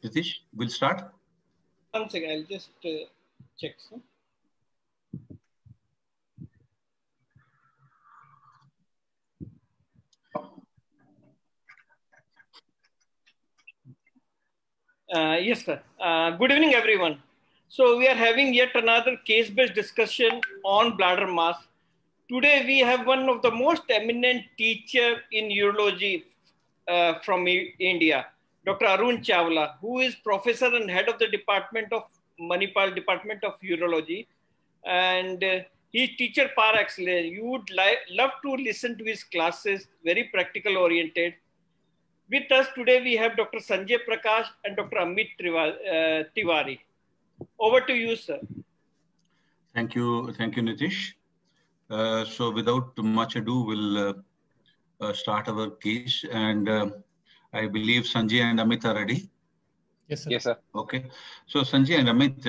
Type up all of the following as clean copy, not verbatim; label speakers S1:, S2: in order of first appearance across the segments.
S1: Nitish, we'll start.
S2: One second, I'll just check. So. Yes, sir. Good evening, everyone. So we are having yet another case-based discussion on bladder mass. Today we have one of the most eminent teacher in urology from India, Dr. Arun Chawla, who is professor and head of the department of Manipal Department of Urology, and he's teacher par excellence. You would love to listen to his classes, very practical oriented. With us today, we have Dr. Sanjay Prakash and Dr. Amit Tiwari. Over to you, sir.
S1: Thank you, Nitish. So without much ado, we'll start our case. And I believe Sanjay and Amit are ready.
S3: Yes, sir.
S4: Yes, sir.
S1: Okay. So Sanjay and Amit,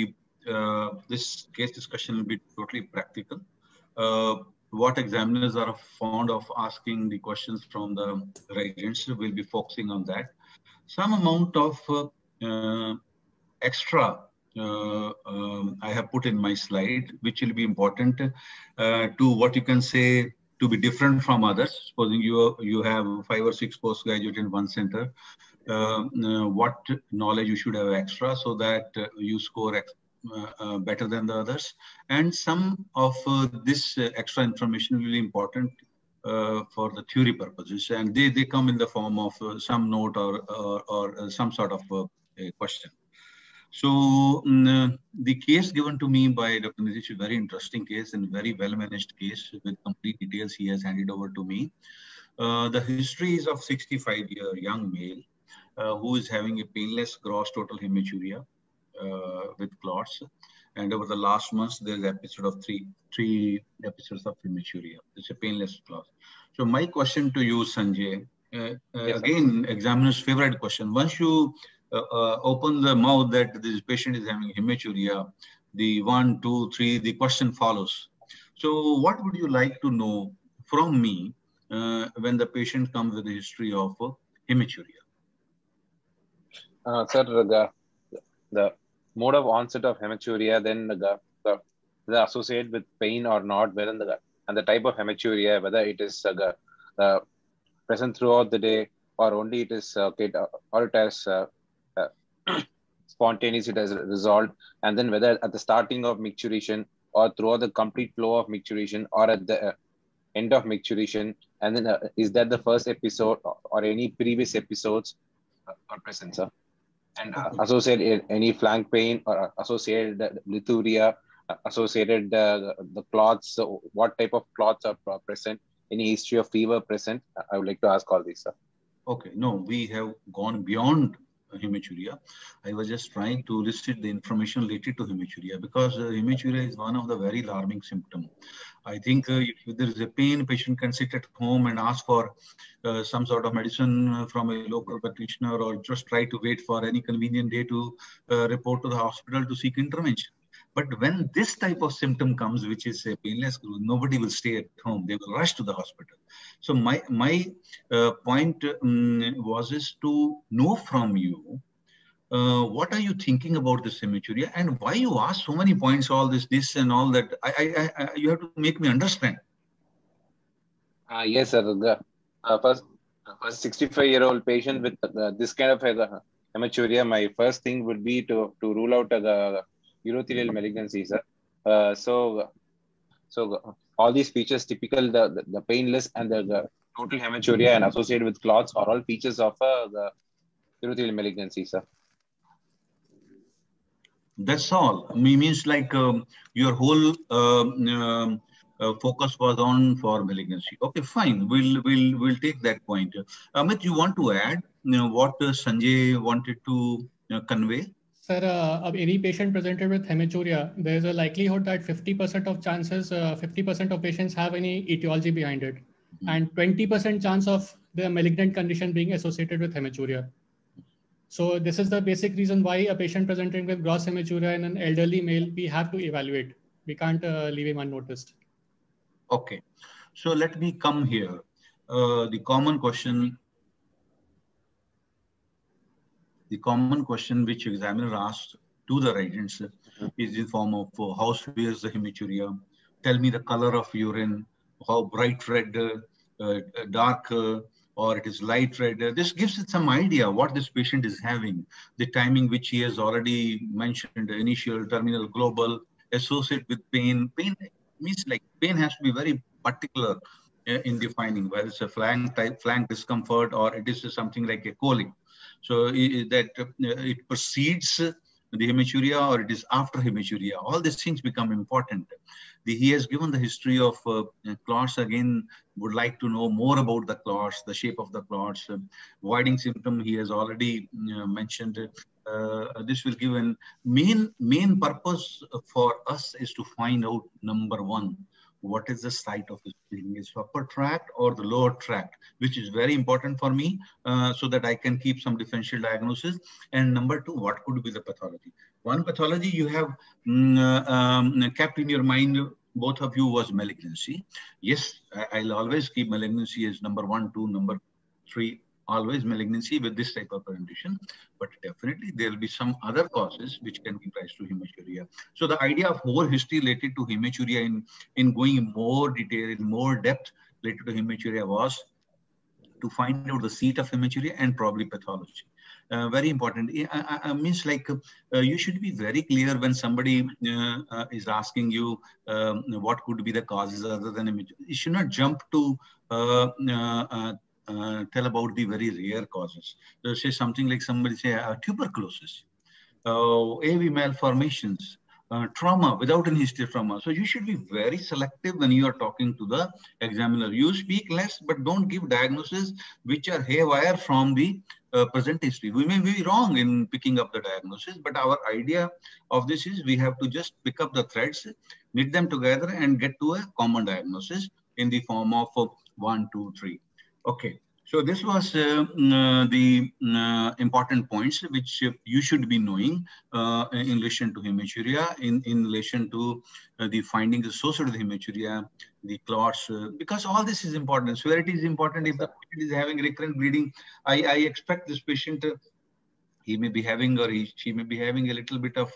S1: this case discussion will be totally practical. What examiners are fond of asking the questions from the residents, we'll be focusing on that. Some amount of extra I have put in my slide, which will be important to what you can say to be different from others. Supposing you have 5 or 6 postgraduate in one center, what knowledge you should have extra so that you score better than the others. And some of this extra information will be important for the theory purposes, and they come in the form of some note or some sort of a question. So the case given to me by Dr. Nitish is a very interesting case and very well managed case with complete details he has handed over to me. The history is of 65-year young male who is having a painless gross total hematuria with clots, and over the last months there's episode of three episodes of hematuria. It's a painless clot. So my question to you, Sanjay,
S4: Yes,
S1: again, examiner's favorite question. Once you open the mouth that this patient is having hematuria, the 1, 2, 3, the question follows. So what would you like to know from me when the patient comes with a history of hematuria?
S4: Sir, the mode of onset of hematuria, then the associated with pain or not, whether and the type of hematuria, whether it is present throughout the day or only it is or it has spontaneous, it has resolved, and then whether at the starting of micturition or throughout the complete flow of micturition or at the end of micturition, and then is that the first episode or any previous episodes are present, sir? And associated any flank pain or associated lithuria, associated the clots, so what type of clots are present, any history of fever present? I would like to ask all these, sir.
S1: Okay, no, we have gone beyond hematuria. I was just trying to elicit the information related to hematuria because hematuria is one of the very alarming symptoms. I think if there is a pain, patient can sit at home and ask for some sort of medicine from a local practitioner, or just try to wait for any convenient day to report to the hospital to seek intervention. But when this type of symptom comes, which is a painless, nobody will stay at home. They will rush to the hospital. So my point was to know from you, what are you thinking about this hematuria and why you ask so many points, all this and all that. You have to make me understand.
S4: Yes, sir. The first 65-year-old patient with this kind of hematuria, my first thing would be to rule out the urothelial malignancy, sir. So all these features, typical the painless and the total hematuria and associated with clots, are all features of the urothelial malignancy, sir.
S1: That's all. Means like your whole focus was on for malignancy. Okay, fine. We'll take that point. Amit, you want to add what Sanjay wanted to convey?
S3: Sir, any patient presented with hematuria, there is a likelihood that 50% of chances, 50% of patients have any etiology behind it, and 20% chance of the malignant condition being associated with hematuria. So this is the basic reason why a patient presenting with gross hematuria in an elderly male, we have to evaluate. We can't leave him unnoticed.
S1: Okay. So let me come here. The common question. the common question which examiner asked to the residents is in form of how severe is the hematuria? Tell me the color of urine, how bright red, dark, or it is light red. This gives it some idea what this patient is having, the timing which he has already mentioned, initial, terminal, global, associated with pain. Pain means like pain has to be very particular in defining whether it's a flank discomfort or it is something like a colic. So that it precedes the hematuria or it is after hematuria. All these things become important. He has given the history of clots. Again, would like to know more about the clots, the shape of the clots. Voiding symptom, he has already mentioned. This will give an main purpose for us is to find out, number one, what is the site of this bleeding? Is upper tract or the lower tract, which is very important for me so that I can keep some differential diagnosis. And number two, what could be the pathology? One pathology you have kept in your mind, both of you, was malignancy. Yes, I'll always keep malignancy as number 1, 2, number 3, always malignancy with this type of presentation, but definitely there will be some other causes which can give rise to hematuria. So the idea of whole history related to hematuria in going in more detail, in more depth related to hematuria was to find out the seat of hematuria and probably pathology. Very important. Means like you should be very clear when somebody is asking you what could be the causes other than hematuria. You should not jump to tell about the very rare causes. So say something like somebody say tuberculosis, AV malformations, trauma without any history of trauma. So you should be very selective when you are talking to the examiner. You speak less, but don't give diagnoses which are haywire from the present history. We may be wrong in picking up the diagnosis, but our idea of this is we have to just pick up the threads, knit them together and get to a common diagnosis in the form of 1, 2, 3. Okay, so this was the important points which you should be knowing in relation to hematuria, in relation to the findings associated with hematuria, the clots, because all this is important. Severity is important. If the patient is having recurrent bleeding, I expect this patient, he may be having or she may be having a little bit of,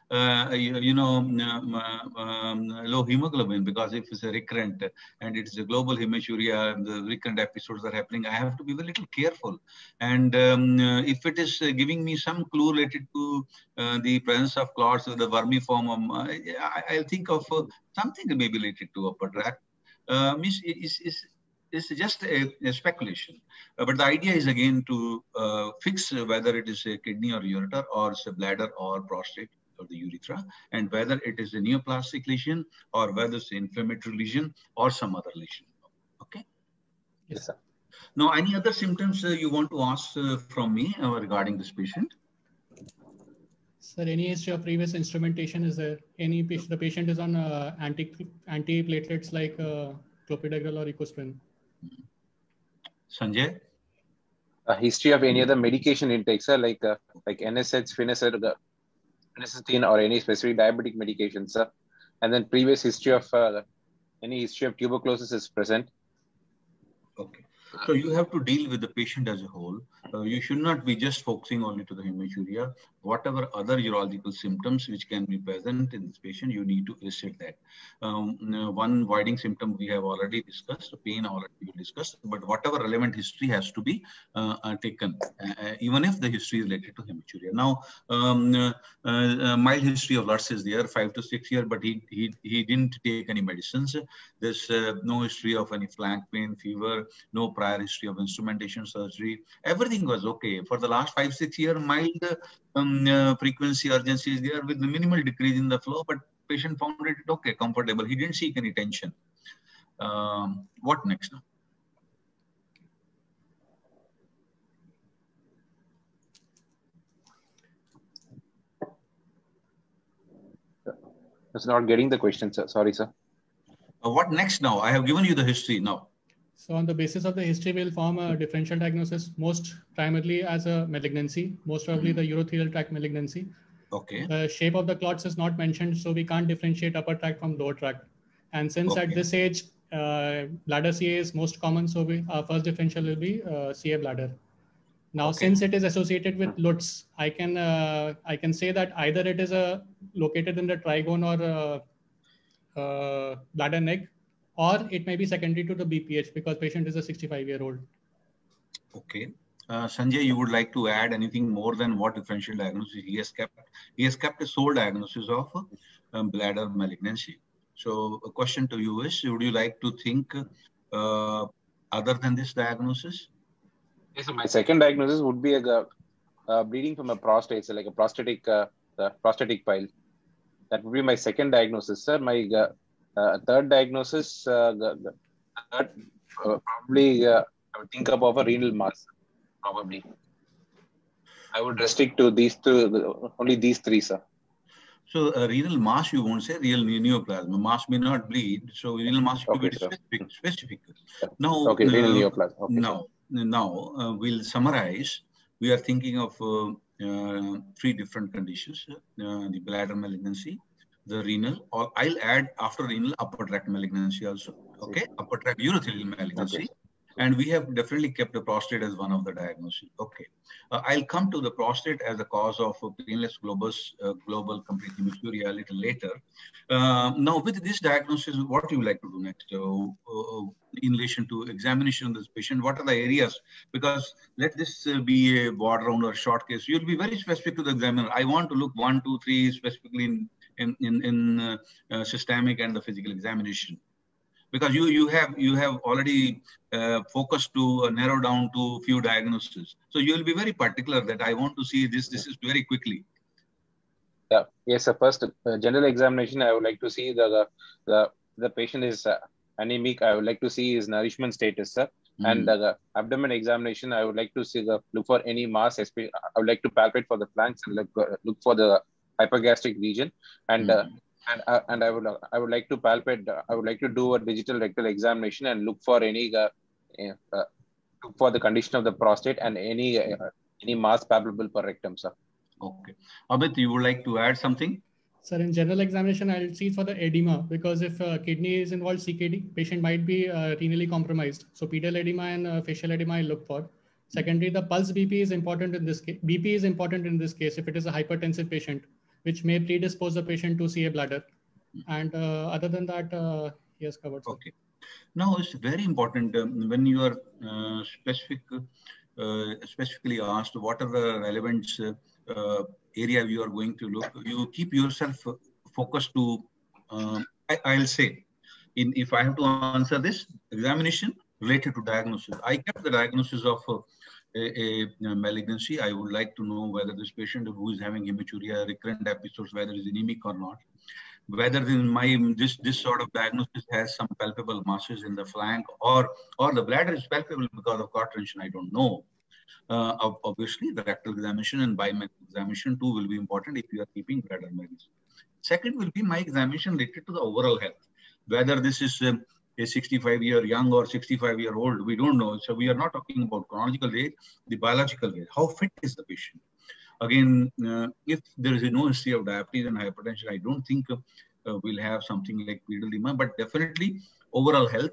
S1: low hemoglobin, because if it's a recurrent and it's a global hematuria, the recurrent episodes are happening, I have to be a little careful. And if it is giving me some clue related to the presence of clots or the vermiform, I'll think of something maybe related to upper tract. It's just a speculation. But the idea is again to fix whether it is a kidney or ureter or it's a bladder or prostate or the urethra, and whether it is a neoplastic lesion or whether it's an inflammatory lesion or some other lesion. Okay?
S3: Yes, sir.
S1: Now, any other symptoms you want to ask from me regarding this patient?
S3: Sir, any history of previous instrumentation? Is there any patient? The patient is on antiplatelets like clopidogrel or ecosprin.
S1: Sanjay?
S4: A history of any other medication intake, sir, like NSH, phenacetin, or any specific diabetic medication, sir. And then previous history of any history of tuberculosis is present.
S1: Okay. So you have to deal with the patient as a whole. You should not be just focusing only to the hematuria. Whatever other urological symptoms which can be present in this patient, you need to elicit that. One voiding symptom we have already discussed, pain already discussed, but whatever relevant history has to be taken, even if the history is related to hematuria. Now, mild history of LUTS is there, 5 to 6 years, but he didn't take any medicines. There's no history of any flank pain, fever, no prior history of instrumentation surgery. Everything was okay. For the last 5-6 years, mild frequency urgency is there with the minimal decrease in the flow, but patient found it okay, comfortable. He didn't seek any tension. What next now?
S4: I was not getting the question, sir. Sorry, sir.
S1: What next now? I have given you the history now.
S3: So on the basis of the history, we'll form a differential diagnosis, most primarily as a malignancy, most probably the urothelial tract malignancy.
S1: Okay.
S3: The shape of the clots is not mentioned, so we can't differentiate upper tract from lower tract. And since at this age, bladder CA is most common, so our first differential will be CA bladder. Now, since it is associated with LUTS, I can say that either it is located in the trigone or bladder neck, or it may be secondary to the BPH because patient is a 65-year-old.
S1: Okay. Sanjay, you would like to add anything more than what differential diagnosis he has kept? He has kept a sole diagnosis of bladder malignancy. So a question to you is, would you like to think other than this diagnosis?
S4: Yes, so my second diagnosis would be a bleeding from a prostate, so like a prostatic pile. That would be my second diagnosis, sir. My third diagnosis, probably I would think about a renal mass. Probably, I would restrict to these two, only these three, sir.
S1: So renal mass, you won't say renal neoplasm. Mass may not bleed, so renal mass should be specific. Now,
S4: okay, renal neoplasm. Okay,
S1: now we'll summarize. We are thinking of three different conditions: the bladder malignancy, the renal, or I'll add after renal upper tract malignancy also. Okay, upper tract urothelial malignancy. Okay. And we have definitely kept the prostate as one of the diagnoses. Okay, I'll come to the prostate as a cause of painless global complete hematuria a little later. Now, with this diagnosis, what do you like to do next in relation to examination of this patient? What are the areas? Because let this be a ward round or short case. You'll be very specific to the examiner. I want to look 1, 2, 3 specifically in systemic and the physical examination. Because you have already focused to narrow down to few diagnoses, so you will be very particular that I want to see this is very quickly.
S4: Yeah, yes. So first, general examination, I would like to see the patient is anemic. I would like to see his nourishment status, sir. And the abdomen examination, I would like to see look for any mass. I would like to palpate for the flanks and look for the hypergastric region, and and I would like to palpate. I would like to do a digital rectal examination and look for any look for the condition of the prostate and any mass palpable per rectum, sir.
S1: Okay, Amit, you would like to add something?
S3: Sir, in general examination, I'll see for the edema, because if kidney is involved, CKD, patient might be renally compromised. So pedal edema and facial edema I look for. Secondly, the pulse BP is important in this case. BP is important in this case if it is a hypertensive patient, which may predispose the patient to see a bladder. And other than that, he has covered. Sir.
S1: Okay. Now, it's very important when you are specifically asked what are the relevant area you are going to look, you keep yourself focused to, I'll say, if I have to answer this, examination related to diagnosis. I kept the diagnosis of a malignancy. I would like to know whether this patient who is having hematuria, recurrent episodes, whether it's anemic or not. Whether this sort of diagnosis has some palpable masses in the flank, or the bladder is palpable because of cord tension, I don't know. Obviously, the rectal examination and biometric examination too will be important if you are keeping bladder malignancy. Second will be my examination related to the overall health. Whether this is a 65-year young or 65-year-old, we don't know. So we are not talking about chronological age, the biological age. How fit is the patient? Again, if there is no history of diabetes and hypertension, I don't think we'll have something like pedal edema, but definitely overall health,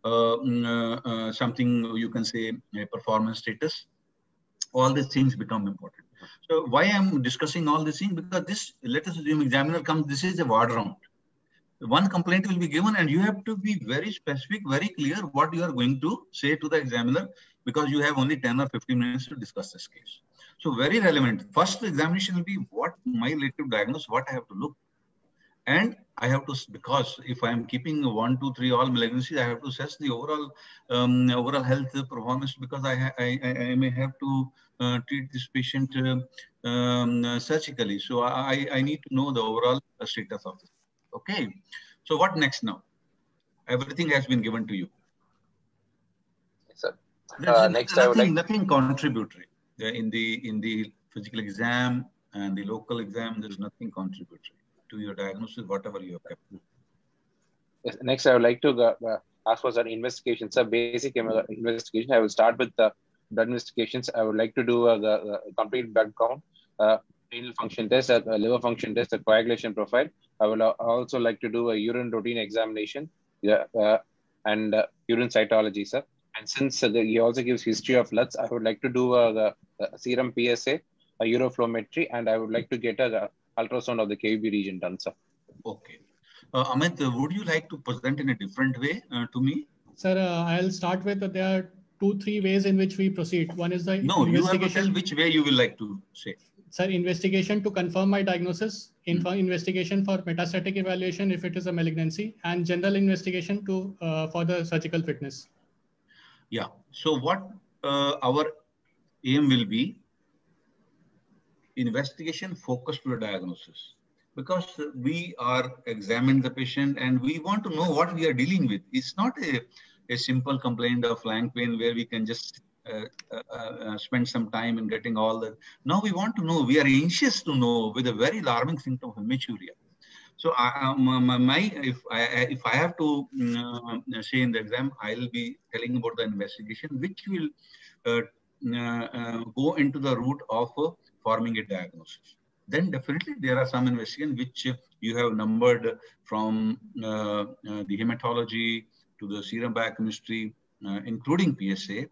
S1: something you can say performance status, all these things become important. So why I'm discussing all these things? Because this, let us assume examiner comes, this is a ward round. One complaint will be given and you have to be very specific, very clear what you are going to say to the examiner, because you have only 10 or 15 minutes to discuss this case. So very relevant. First examination will be what my relative diagnosis, what I have to look. And I have to, because if I am keeping 1, 2, 3 all malignancies, I have to assess the overall health performance, because I may have to treat this patient surgically. So I need to know the overall status of this. Okay. So what next now? Everything has been given to you.
S4: Yes, sir. Next, I would like
S1: nothing contributory in the physical exam and the local exam. There is nothing contributory to your diagnosis, whatever you have kept.
S4: Yes, next, I would like to ask for some investigations. So basic investigation. I will start with the blood investigations. I would like to do the complete blood count, renal function test, a liver function test, a coagulation profile. I will also like to do a urine routine examination, and urine cytology, sir. And since he also gives history of LUTs, I would like to do a serum PSA, a uroflowmetry, and I would like to get a ultrasound of the KUB region done, sir.
S1: Okay. Amit, would you like to present in a different way to me?
S3: Sir, I'll start with there are 2-3 ways in which we proceed. One is the
S1: No,
S3: investigation.
S1: you have to tell which way you will like to say.
S3: Sir, investigation to confirm my diagnosis, investigation for metastatic evaluation if it is a malignancy, and general investigation to for the surgical fitness.
S1: Yeah. So what our aim will be, investigation focused to the diagnosis, because we are examining the patient and we want to know what we are dealing with. It's not a simple complaint of flank pain where we can just spend some time in getting all that. Now we want to know, we are anxious to know with a very alarming symptom of hematuria. So if I have to say in the exam, I'll be telling about the investigation, which will go into the route of forming a diagnosis. Then definitely there are some investigations which you have numbered from the hematology to the serum biochemistry, including PSA,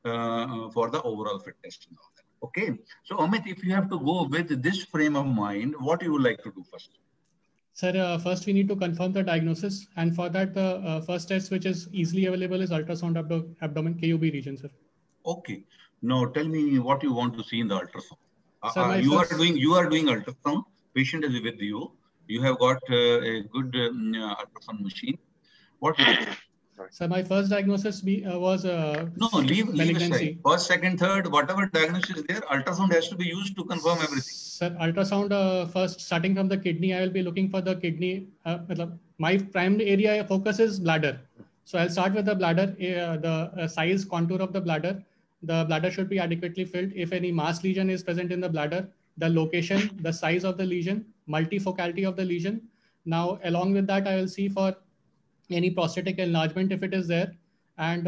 S1: for the overall fitness and all that. Okay. So Amit, if you have to go with this frame of mind, what you would like to do first?
S3: Sir, first we need to confirm the diagnosis, and for that the first test which is easily available is ultrasound abdomen KUB region, sir.
S1: Okay. Now tell me what you want to see in the ultrasound.
S3: Sir,
S1: you are doing ultrasound. Patient is with you. You have got a good ultrasound machine. What will you do?
S3: So my first diagnosis was
S1: leave aside. First, second, third, whatever diagnosis is there, ultrasound has to be used to confirm everything.
S3: Sir, ultrasound first, starting from the kidney, I will be looking for the kidney. My primary area of focus is bladder. So I'll start with the bladder, the size, contour of the bladder. The bladder should be adequately filled. If any mass lesion is present in the bladder, the location, the size of the lesion, multifocality of the lesion. Now, along with that, I will see for any prostatic enlargement if it is there. And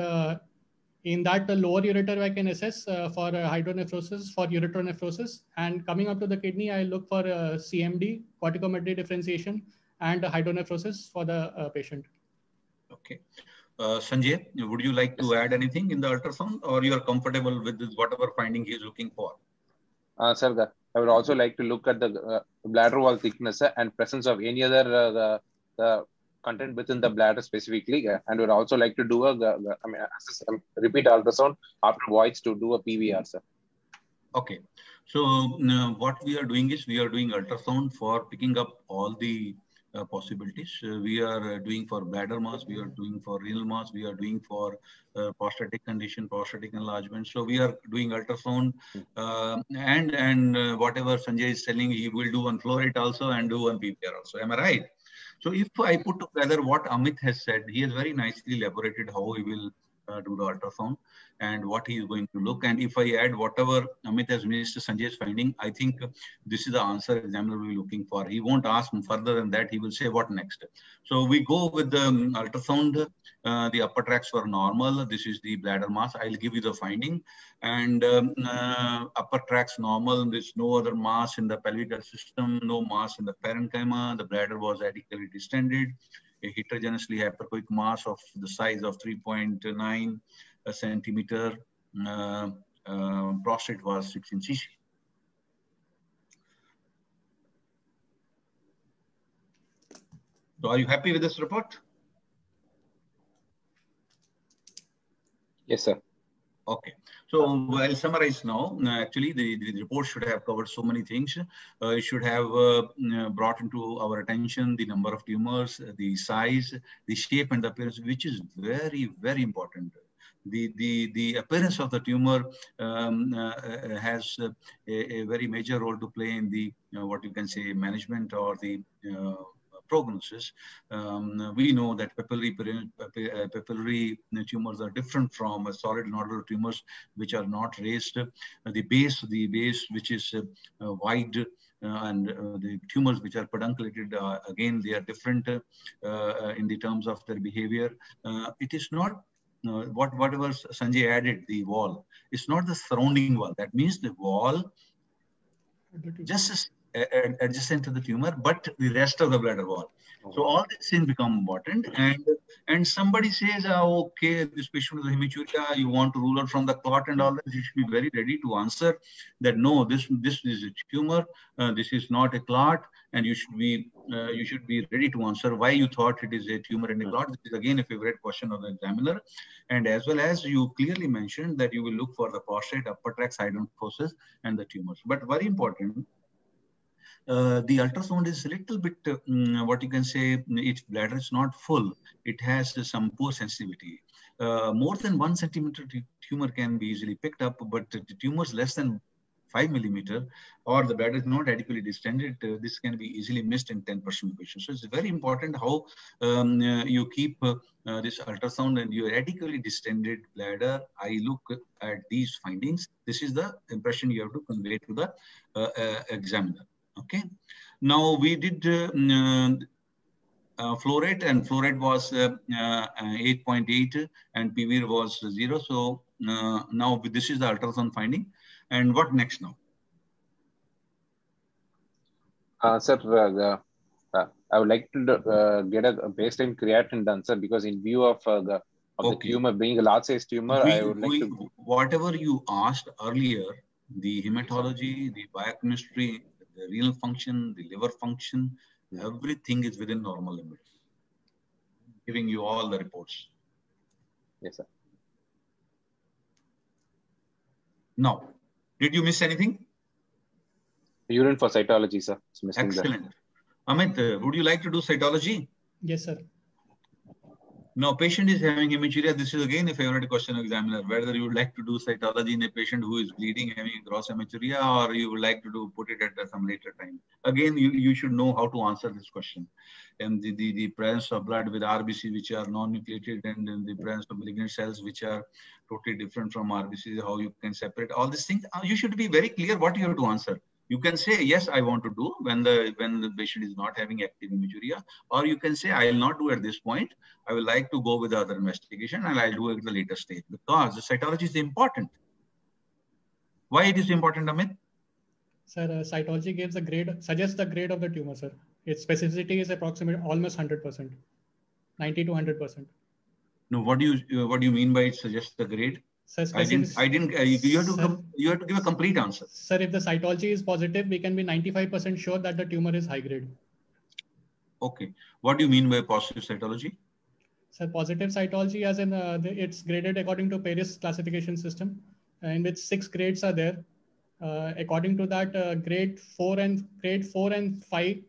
S3: in that, the lower ureter I can assess for hydronephrosis, for ureteronephrosis. And coming up to the kidney, I look for CMD, corticomedullary differentiation, and hydronephrosis for the patient.
S1: Okay. Sanjay, would you like to add anything in the ultrasound, or you are comfortable with this, whatever finding he is looking for?
S4: Sir, I would also like to look at the bladder wall thickness and presence of any other the content within the bladder specifically, and would also like to do repeat ultrasound after voids to do a PVR, sir.
S1: Okay. So what we are doing is we are doing ultrasound for picking up all the possibilities. We are doing for bladder mass, we are doing for renal mass, we are doing for prostatic condition, prostatic enlargement. So we are doing ultrasound and whatever Sanjay is telling, he will do on flow rate also and do on PVR also. Am I right? So if I put together what Amit has said, he has very nicely elaborated how he will do the ultrasound and what he is going to look. And if I add whatever Amit has missed Sanjay's finding, I think this is the answer examiner will be looking for. He won't ask further than that. He will say what next. So we go with the ultrasound. The upper tracts were normal. This is the bladder mass. I'll give you the finding. And upper tracts normal. There's no other mass in the pelvic system, no mass in the parenchyma. The bladder was adequately distended. A heterogeneously hyperchoic mass of the size of 3.9 centimeter. Prostate was 16 cc. So are you happy with this report?
S4: Yes, sir.
S1: Okay. So I'll summarize now. Actually, the report should have covered so many things. It should have brought into our attention the number of tumors, the size, the shape and the appearance, which is very, very important. The appearance of the tumor has a very major role to play in the what you can say management or the prognosis. We know that papillary tumors are different from solid nodular tumors, which are not raised. The base which is wide, and the tumors which are pedunculated, again, they are different in the terms of their behavior. It is not whatever Sanjay added, the wall. It's not the surrounding wall. That means the wall just adjacent to the tumor, but the rest of the bladder wall. So all these things become important, and somebody says, okay, this patient with hematuria, you want to rule out from the clot and all that. You should be very ready to answer that no, this is a tumor, this is not a clot, and you should be ready to answer why you thought it is a tumor and a clot. This is again a favorite question of the examiner, and as well as you clearly mentioned that you will look for the prostate, upper tract, side lymphosis, and the tumors. But very important. The ultrasound is a little bit, what you can say, its bladder is not full. It has some poor sensitivity. More than 1 centimeter tumor can be easily picked up, but the tumors less than 5 millimeter or the bladder is not adequately distended, this can be easily missed in 10% of patients. So it's very important how you keep this ultrasound and your adequately distended bladder. I look at these findings. This is the impression you have to convey to the examiner. Okay, now we did flow rate, and flow rate was 8.8 and PV was 0. So now this is the ultrasound finding. And what next now?
S4: Sir, I would like to get a baseline creatinine done, sir, because in view of the tumor being a large size tumor, I would like to.
S1: Whatever you asked earlier, the hematology, the biochemistry, the renal function, the liver function, everything is within normal limits. Giving you all the reports.
S4: Yes, sir.
S1: Now, did you miss anything?
S4: Urine for cytology, sir. It's missing.
S1: Excellent. Amit, would you like to do cytology?
S3: Yes, sir.
S1: Now, patient is having hematuria. This is again a favorite question of examiner, whether you would like to do cytology in a patient who is bleeding, having gross hematuria, or you would like to put it at some later time. Again, you should know how to answer this question. And the presence of blood with RBC, which are non-nucleated, and the presence of malignant cells, which are totally different from RBC, how you can separate all these things. You should be very clear what you have to answer. You can say, yes, I want to do when the patient is not having active hematuria, or you can say, I will not do at this point. I would like to go with the other investigation and I'll do it at the later stage, because the cytology is important. Why it is important, Amit?
S3: Sir, cytology gives the grade, suggests the grade of the tumor, sir. Its specificity is approximately almost 100%, 90 to 100%.
S1: No, what do you mean by it suggests the grade?
S3: Sir,
S1: you have to give a complete answer.
S3: Sir, if the cytology is positive, we can be 95% sure that the tumor is high grade.
S1: Okay. What do you mean by positive cytology?
S3: Sir, positive cytology as in it's graded according to Paris classification system, in which 6 grades are there. According to that, grade 4 and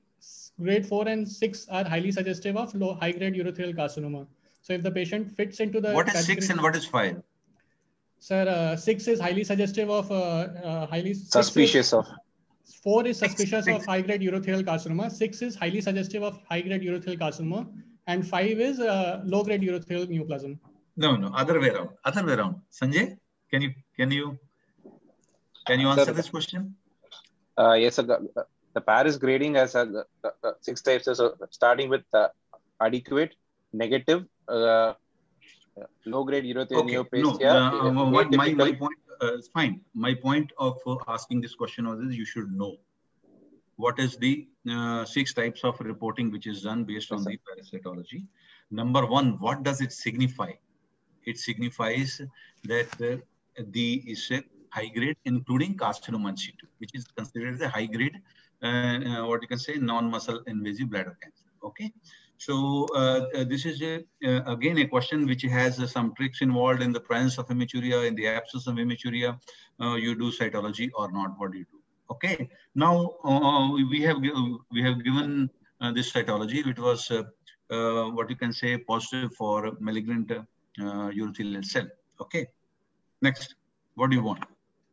S3: 6 are highly suggestive of high grade urothelial carcinoma. So if the patient fits into the
S1: what is 6 and what is 5?
S3: Sir, 6 is highly suggestive of
S4: suspicious of.
S3: 4 is suspicious of high grade urothelial carcinoma. 6 is highly suggestive of high grade urothelial carcinoma, and 5 is low grade urothelial neoplasm.
S1: No, other way around. Sanjay, can you answer this question?
S4: Yes, sir. The Paris grading has 6 types. So starting with adequate, negative, low grade urothelial neoplasia.
S1: My point is fine. My point of asking this question was you should know what is the 6 types of reporting which is done based on the Paris cytology. Number 1, what does it signify? It signifies that is a high grade, including carcinoma in situ, which is considered as a high grade, what you can say, non-muscle invasive bladder cancer. Okay. So this is again a question which has some tricks involved in the presence of hematuria, in the absence of hematuria. You do cytology or not? What do you do? Okay. Now we have given this cytology, which was what you can say positive for malignant urothelial cell. Okay. Next, what do you want?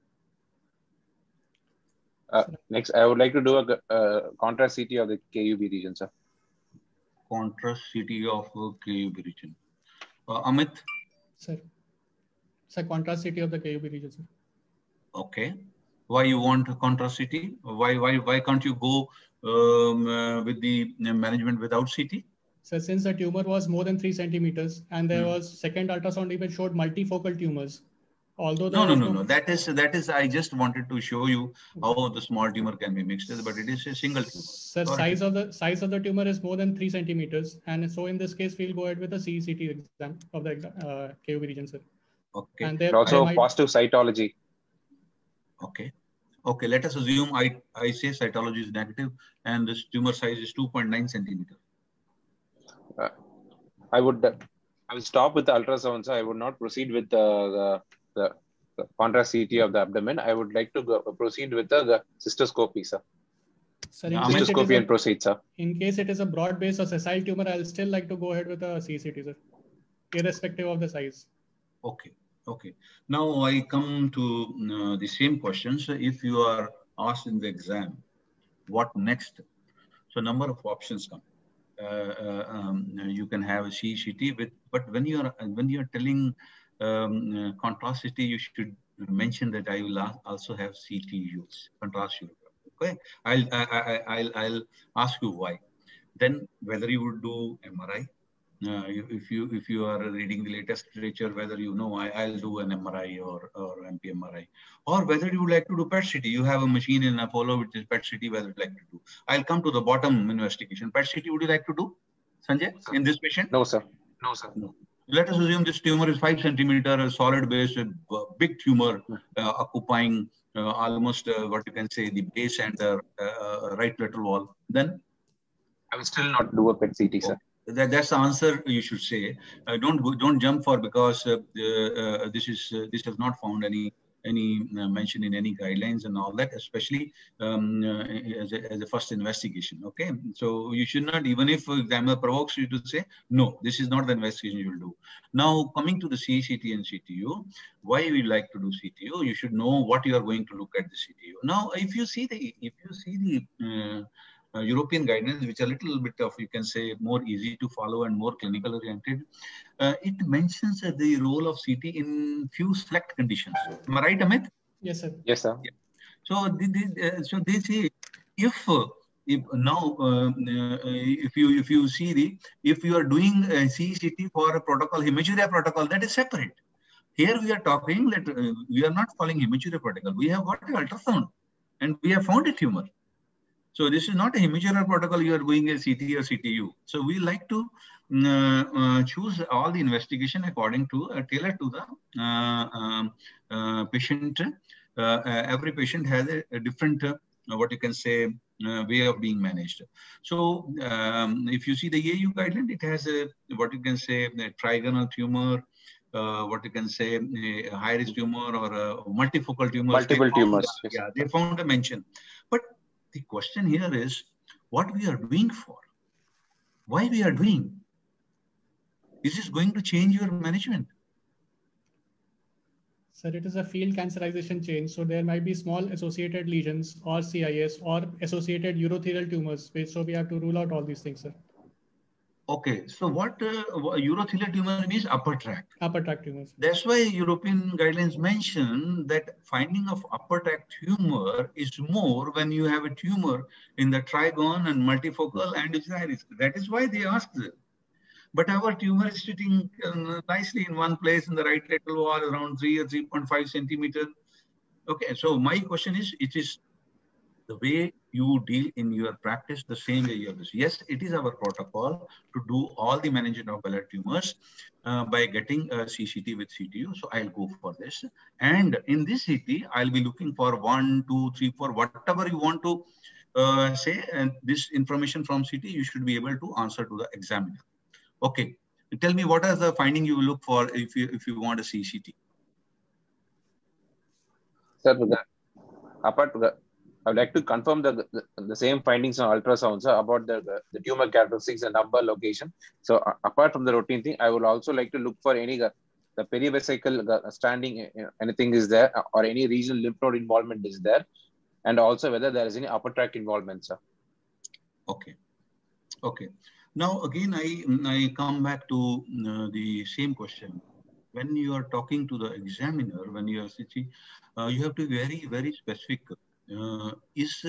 S4: Next, I would like to do a contrast CT of the KUB region, sir.
S1: Contrast CT of KUB region. Amit?
S3: Sir, contrast CT of the KUB region, sir.
S1: Okay. Why you want contrast CT? Why can't you go with the management without CT?
S3: So since the tumor was more than 3 centimeters and there was second ultrasound even showed multifocal tumors Although
S1: no. That is. I just wanted to show you how the small tumor can be mixed, but it is a single tumor.
S3: Sir, size of the tumor is more than 3 centimeters, and so in this case, we'll go ahead with a CECT exam of the KOB region, sir.
S1: Okay.
S4: And also positive cytology.
S1: Okay. Okay. Let us assume I say cytology is negative, and this tumor size is 2.9 centimeter.
S4: I will stop with the ultrasound, so I would not proceed with the contrast CT of the abdomen. I would like to proceed with the cystoscopy, sir. Cystoscopy and proceed, sir.
S3: In case it is a broad base or sessile tumor, I'll still like to go ahead with a CCT, sir, irrespective of the size.
S1: Okay. Okay. Now I come to the same questions. If you are asked in the exam, what next? So number of options come. You can have a CCT with, but when you are telling contrast CT, you should mention that I will also have CT use, contrast use. Okay, I'll ask you why. Then whether you would do MRI. If you are reading the latest literature, whether you know I'll do an MRI or MP-MRI, or whether you would like to do PET-CT. You have a machine in Apollo which is PET-CT, whether you'd like to do. I'll come to the bottom investigation. PET-CT, would you like to do, Sanjay, in this patient?
S4: No, sir. No, sir.
S1: No. Let us assume this tumor is 5 centimeter, a solid base, a big tumor occupying almost what you can say the base and the right lateral wall. Then
S4: I will still not do a PET-CT, sir.
S1: That's the answer you should say. Don't jump for because this has not found any mention in any guidelines and all that, especially as a first investigation. Okay, so you should not, even if examiner provokes you to say no, this is not the investigation you will do. Now coming to the CCT and CTU, why we like to do CTU? You should know what you are going to look at the CTU. Now, if you see the European guidelines, which are a little bit of, you can say, more easy to follow and more clinical oriented, it mentions the role of CT in few select conditions. Am I right, Amit?
S3: Yes, sir.
S4: Yes, sir.
S1: Yeah. So they say if you see if you are doing a CCT for a protocol, hematuria protocol, that is separate. Here we are talking that we are not following hematuria protocol. We have got an ultrasound and we have found a tumor. So this is not a hematuria protocol. You are doing a CT or CTU. So we like to choose all the investigation according to tailored to the patient. Every patient has a different what you can say way of being managed. So if you see the AU guideline, it has a what you can say a trigonal tumor, what you can say a high risk tumor or a multifocal tumor.
S4: Multiple tumors.
S1: Yes. Yeah, they found a mention, but the question here is what we are doing for, why we are doing. Is this going to change your management?
S3: Sir, it is a field cancerization change. So there might be small associated lesions or CIS or associated urothelial tumors. So we have to rule out all these things, sir.
S1: Okay, so what urothelial tumor means? Upper tract.
S3: Upper tract tumors.
S1: That's why European guidelines mention that finding of upper tract tumor is more when you have a tumor in the trigon and multifocal and is high risk. That is why they asked it. But our tumor is sitting nicely in one place in the right lateral wall around 3 or 3.5 centimeters. Okay, so my question is, it is the way you deal in your practice, the same way you have this. Yes, it is our protocol to do all the management of bladder tumors by getting a CCT with CTU. So I'll go for this. And in this CT, I'll be looking for 1, 2, 3, 4, whatever you want to say. And this information from CT, you should be able to answer to the examiner. Okay, tell me what are the findings you will look for if you want a CCT.
S4: Sir, apart from that, I would like to confirm the same findings on ultrasound, sir, about the tumor characteristics and number, location. So apart from the routine thing, I would also like to look for any the perivesical standing, anything is there, or any regional lymph node involvement is there, and also whether there is any upper tract involvement, sir.
S1: Okay. Okay. Now again, I come back to the same question. When you are talking to the examiner, when you are CT, you have to be very, very specific. Is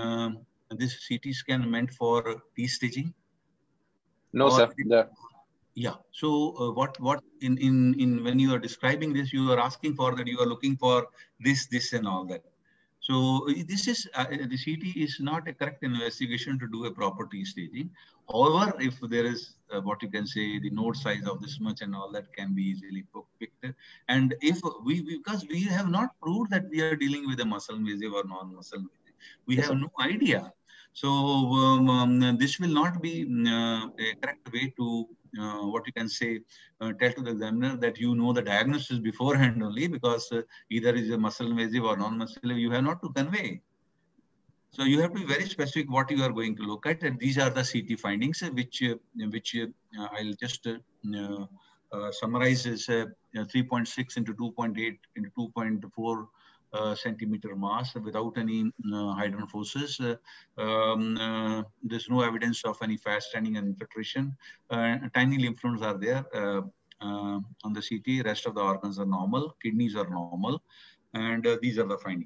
S1: this CT scan meant for T-staging?
S4: No, sir.
S1: Yeah. So what in when you are describing this, you are asking for that, you are looking for this and all that. So this is the CT is not a correct investigation to do a proper T staging. However, if there is what you can say, the node size of this much and all that can be easily picked. And if because we have not proved that we are dealing with a muscle invasive or non-muscle invasive, we have no idea. So this will not be a correct way to what you can say, tell to the examiner that you know the diagnosis beforehand only, because either is a muscle invasive or non-muscle, you have not to convey. So you have to be very specific what you are going to look at, and these are the CT findings, which I'll just summarize as 3.6 into 2.8 into 2.4 centimeter mass without any hydronephrosis. There's no evidence of any fast standing and infiltration. Tiny lymph nodes are there on the CT. Rest of the organs are normal. Kidneys are normal, and these are the findings.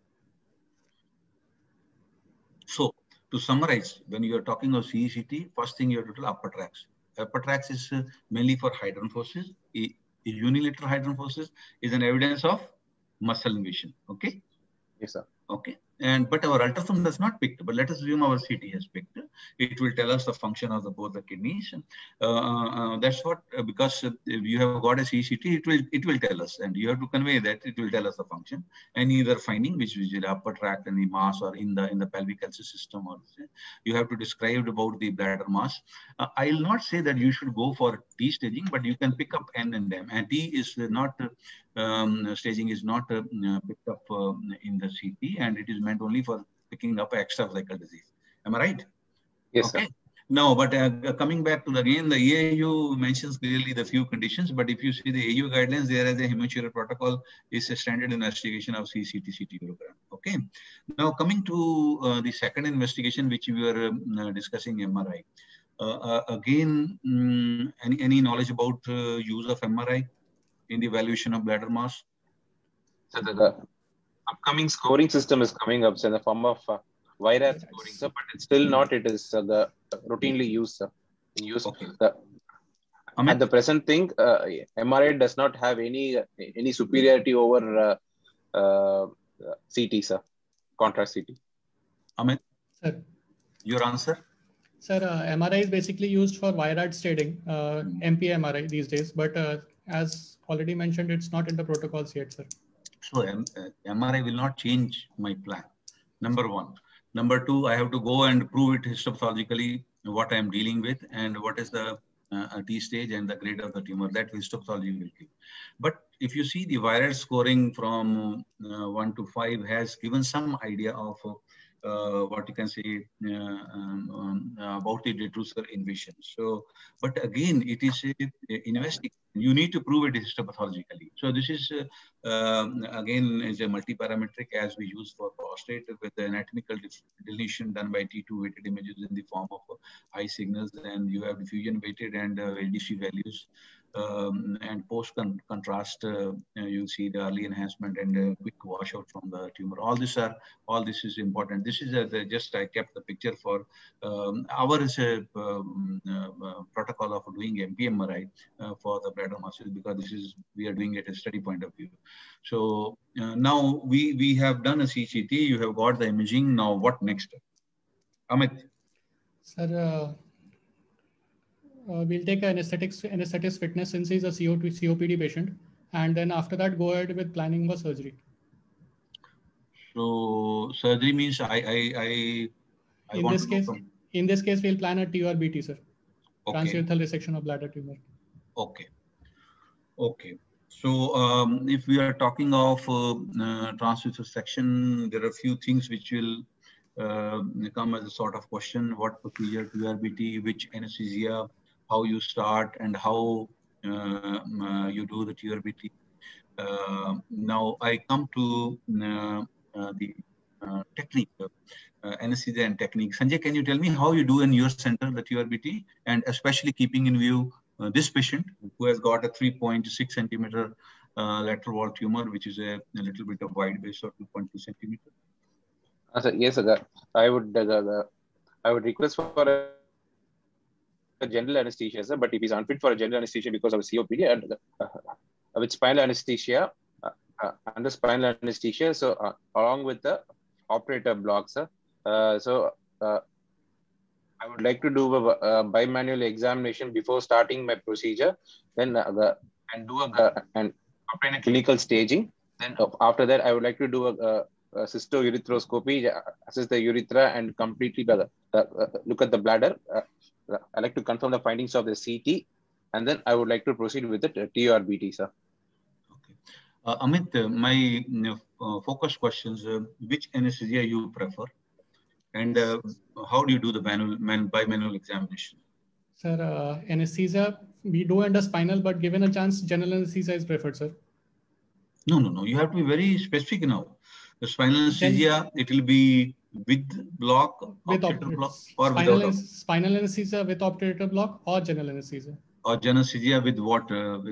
S1: So to summarize, when you are talking of CECT, first thing you have to do upper tracts. Upper tracts is mainly for hydronephrosis. A unilateral hydronephrosis is an evidence of muscle invasion. Okay.
S4: Yes, sir.
S1: Okay. But our ultrasound does not pick, but let us assume our CT has picked. It will tell us the function of both the kidneys. That's what, because if you have got a CCT, it will tell us, and you have to convey that it will tell us the function. Any other finding, which is the upper tract and the mass, or in the pelvic calcium system, or you have to describe about the bladder mass. I'll not say that you should go for T staging, but you can pick up N and M. And T is not staging is not picked up in the CT, and it is meant only for picking up extravesical disease. Am I right?
S4: Yes,
S1: okay.
S4: Sir.
S1: No, but coming back to the AAU mentions clearly the few conditions, but if you see the AAU guidelines, there is a hematuria protocol is a standard investigation of CT urogram. Okay. Now coming to the second investigation, which we were discussing, MRI. Again, any knowledge about use of MRI in the evaluation of bladder mass?
S4: So the upcoming scoring system is coming up in the form of VIRAD scoring, sir, but it's still not. It is the routinely used, sir. In use.
S1: Okay.
S4: At the present thing, MRI does not have any superiority over CT, sir. Contrast CT.
S1: Amit,
S3: sir,
S1: your answer?
S3: Sir, MRI is basically used for VIRAD staging, MP MRI these days, but as already mentioned, it's not in the protocols yet, sir.
S1: So MRI will not change my plan. Number one. Number two, I have to go and prove it histopathologically what I am dealing with and what is the T stage and the grade of the tumor. That histopathology will give. But if you see the VIRAD scoring from 1 to 5 has given some idea of what you can say about the detrusor invasion. So, but again, it is investigation. You need to prove it histopathologically. So this is again is a multi-parametric as we use for prostate with the anatomical delineation done by T2 weighted images in the form of high signals, and you have diffusion weighted and LDC values. And post contrast, you see the early enhancement and quick washout from the tumor. All this is important. This is just I kept the picture for our protocol of doing MP-MRI for the bladder muscle, because we are doing it at a study point of view. So now we have done a CCT. You have got the imaging. Now what next? Amit.
S3: Sir, we'll take anesthetics fitness since he's a COPD patient, and then after that go ahead with planning for surgery.
S1: So surgery means
S3: in this case we'll plan a TURBT, sir.
S1: Okay.
S3: Transurethral resection of bladder tumor.
S1: Okay. Okay. So if we are talking of transurethral section, there are a few things which will come as a sort of question: what procedure, TURBT, which anesthesia, how you start, and how you do the TURBT. Now I come to the technique, anesthesia and technique. Sanjay, can you tell me how you do in your center the TURBT, and especially keeping in view this patient who has got a 3.6 centimeter lateral wall tumor, which is a little bit of wide base of 2.2 centimeter.
S4: Yes, sir. I would request for general anesthesia, sir, but if he's unfit for a general anesthesia because of COPD with spinal anesthesia, under spinal anesthesia, so along with the operator block, sir. I would like to do a bimanual examination before starting my procedure, then and obtain a clinical staging. Then after that, I would like to do a cystourethropy, assess the urethra and completely look at the bladder. I like to confirm the findings of the CT, and then I would like to proceed with the TURBT, sir.
S1: Okay. Amit, my focus questions, which anesthesia you prefer? And how do you do the bimanual examination?
S3: Sir, anesthesia, we do under spinal, but given a chance, general anesthesia is preferred, sir.
S1: No. You have to be very specific now. The spinal anesthesia, it will be with block, operator block, or without?
S3: Spinal anesthesia with operator block or general anesthesia.
S1: Or general anesthesia with what?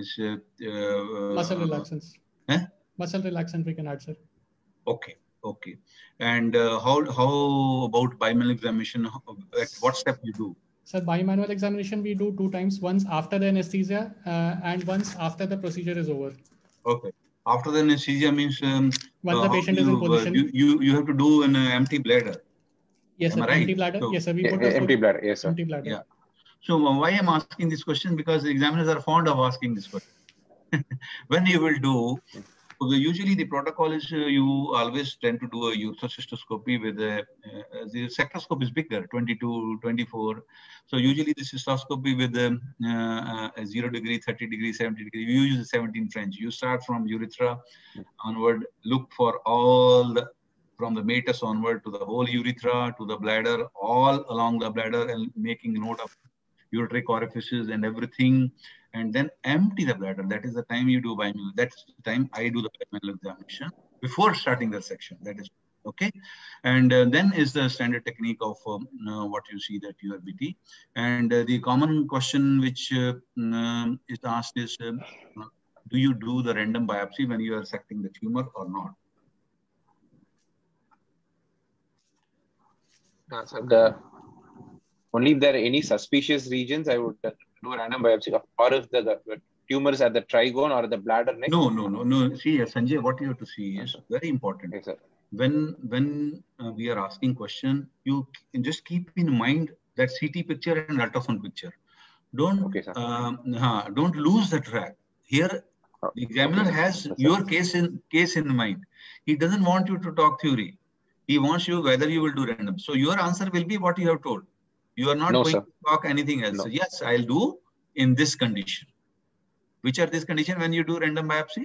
S3: Muscle relaxants. Muscle relaxant we can add, sir.
S1: Okay. And how about bimanual examination? At what step you do?
S3: Sir, bimanual examination we do 2 times. Once after the anesthesia and once after the procedure is over.
S1: Okay. After the anesthesia means
S3: once the patient is in position.
S1: You have to do an empty bladder.
S3: Yes, sir. Empty bladder. So, yes, sir. We put
S4: empty bladder. Yes, sir.
S3: Empty bladder.
S1: Yeah. So why I'm asking this question? Because the examiners are fond of asking this question. When you will do, usually the protocol is you always tend to do a urethrocytoscopy with the sectoscope is bigger, 22, 24. So usually the cystoscopy with a 0 degree, 30 degree, 70 degree, you use 17 French. You start from urethra onward, look for all from the meatus onward to the whole urethra, to the bladder, all along the bladder, and making note of ureteric orifices and everything, and then empty the bladder. That is the time you do bimanual. That's the time I do the bimanual examination before starting the section. That is okay. And then is the standard technique of what you see, the TURBT. And the common question which is asked is, do you do the random biopsy when you are resecting the tumor or not?
S4: Only if there are any suspicious regions, I would do a random biopsy, or if the tumors at the trigone or the bladder neck.
S1: No. See, Sanjay, what you have to see is very important.
S4: Yes, sir.
S1: When we are asking question, you just keep in mind that CT picture and ultrasound picture. Don't lose the track. Here, the examiner has your case in mind. He doesn't want you to talk theory. He wants you whether you will do random. So your answer will be what you have told. You are not going to talk anything else.
S4: No.
S1: So yes, I'll do in this condition. Which are this condition when you do random biopsy?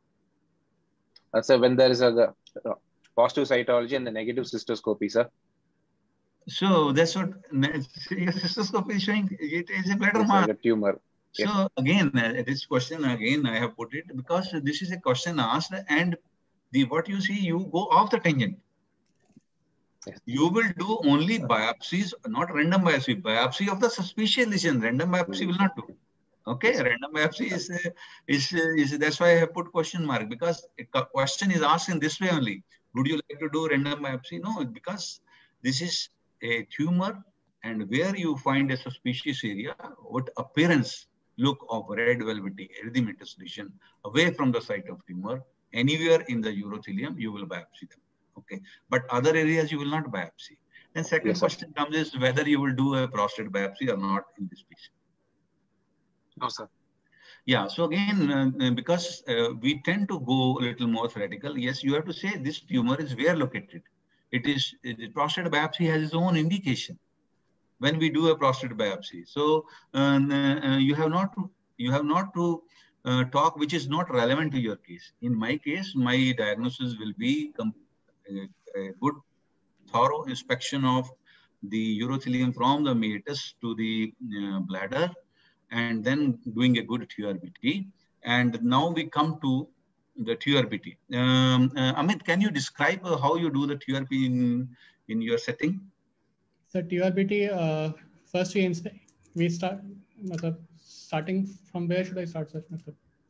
S4: So when there is a positive cytology and the negative cystoscopy, sir.
S1: So that's what your cystoscopy is showing. It is a bladder mass.
S4: Like a tumor.
S1: So yes. Again, this question again I have put it because this is a question asked, and what you see, you go off the tangent.
S4: Yes.
S1: You will do only biopsies, not random biopsy. Biopsy of the suspicious lesion. Random biopsy will not do. Okay, random biopsy is that's why I have put question mark, because a question is asked in this way only. Would you like to do random biopsy? No, because this is a tumor, and where you find a suspicious area, what appearance look of red velvety erythematous lesion away from the site of tumor, anywhere in the urothelium, you will biopsy them. Okay, but other areas you will not biopsy. Then second question comes is whether you will do a prostate biopsy or not in this patient.
S4: No, sir.
S1: Yeah, so again, because we tend to go a little more theoretical, yes, you have to say this tumor is where located. The prostate biopsy has its own indication when we do a prostate biopsy. So you have not to talk which is not relevant to your case. In my case, my diagnosis will be a good thorough inspection of the urothelium from the meatus to the bladder, and then doing a good TURBT. And now we come to the TURBT. Amit, can you describe how you do the TURBT in your setting?
S3: So TURBT, first we start, starting from where should I start, sir?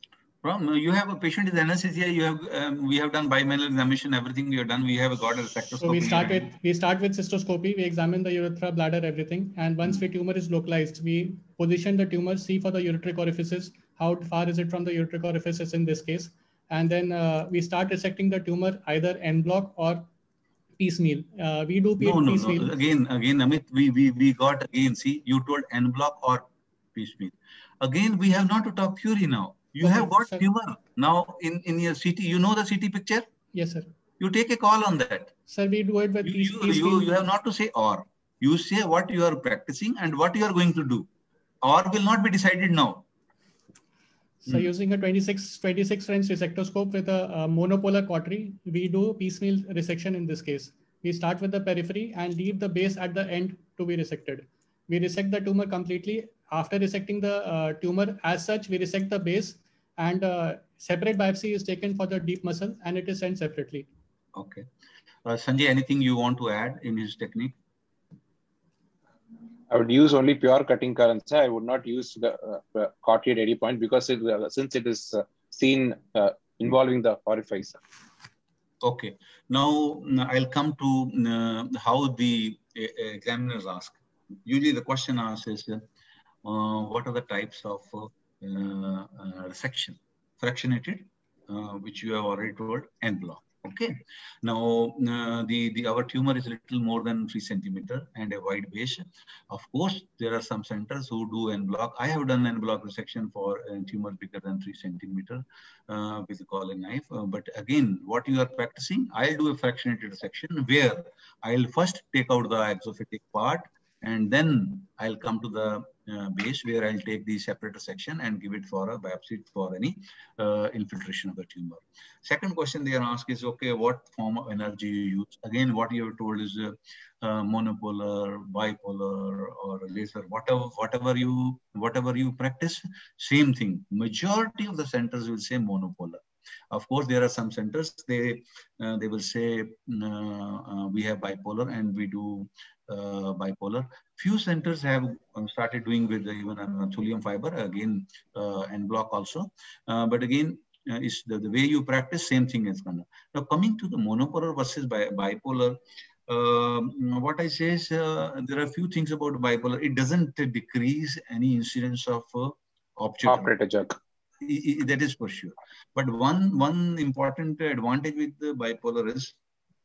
S1: You have a patient is anesthesia. You have we have done bimanual examination. Everything we have done. We have got a spectroscopy.
S3: So we start with cystoscopy. We examine the urethra, bladder, everything, and once the tumor is localized, we position the tumor, see for the ureteric orifices, how far is it from the ureteric orifices in this case, and then we start resecting the tumor either en bloc or piecemeal. We do piecemeal.
S1: No. Again, Amit, we got again. See, you told en bloc or piecemeal. Again, we have not to talk theory now. You have got tumor now in your CT. You know the CT picture?
S3: Yes, sir.
S1: You take a call on that.
S3: Sir, we do it with
S1: you have not to say or. You say what you are practicing and what you are going to do. Or will not be decided now.
S3: So using a 26 French resectoscope with a monopolar cautery, we do piecemeal resection in this case. We start with the periphery and leave the base at the end to be resected. We resect the tumor completely. After resecting the tumor as such, we resect the base and separate biopsy is taken for the deep muscle and it is sent separately.
S1: Okay. Sanjay, anything you want to add in his technique?
S4: I would use only pure cutting currents. I would not use the cautery at any point because since it is seen involving the orifice.
S1: Okay. Now I'll come to how the examiners ask. Usually the question asked is, what are the types of resection? Fractionated, which you have already told, en bloc. Okay. Now our tumor is a little more than 3 centimeter and a wide base. Of course, there are some centers who do en bloc. I have done en bloc resection for a tumor bigger than 3 centimeter with a Colin knife. But again, what you are practicing, I'll do a fractionated resection where I'll first take out the exophytic part and then I'll come to the base where I'll take the separator section and give it for a biopsy for any infiltration of the tumor. Second question they are asked is, okay, what form of energy you use? Again, what you have told is monopolar, bipolar, or laser, whatever you practice, same thing. Majority of the centers will say monopolar. Of course, there are some centers, they will say we have bipolar and we do bipolar. Few centers have started doing with even thulium fiber, again, en bloc also. But again, is the way you practice, same thing is going to. Now, coming to the monopolar versus bipolar, what I say is there are a few things about bipolar. It doesn't decrease any incidence of
S4: operator jerk.
S1: That is for sure. But one important advantage with the bipolar is,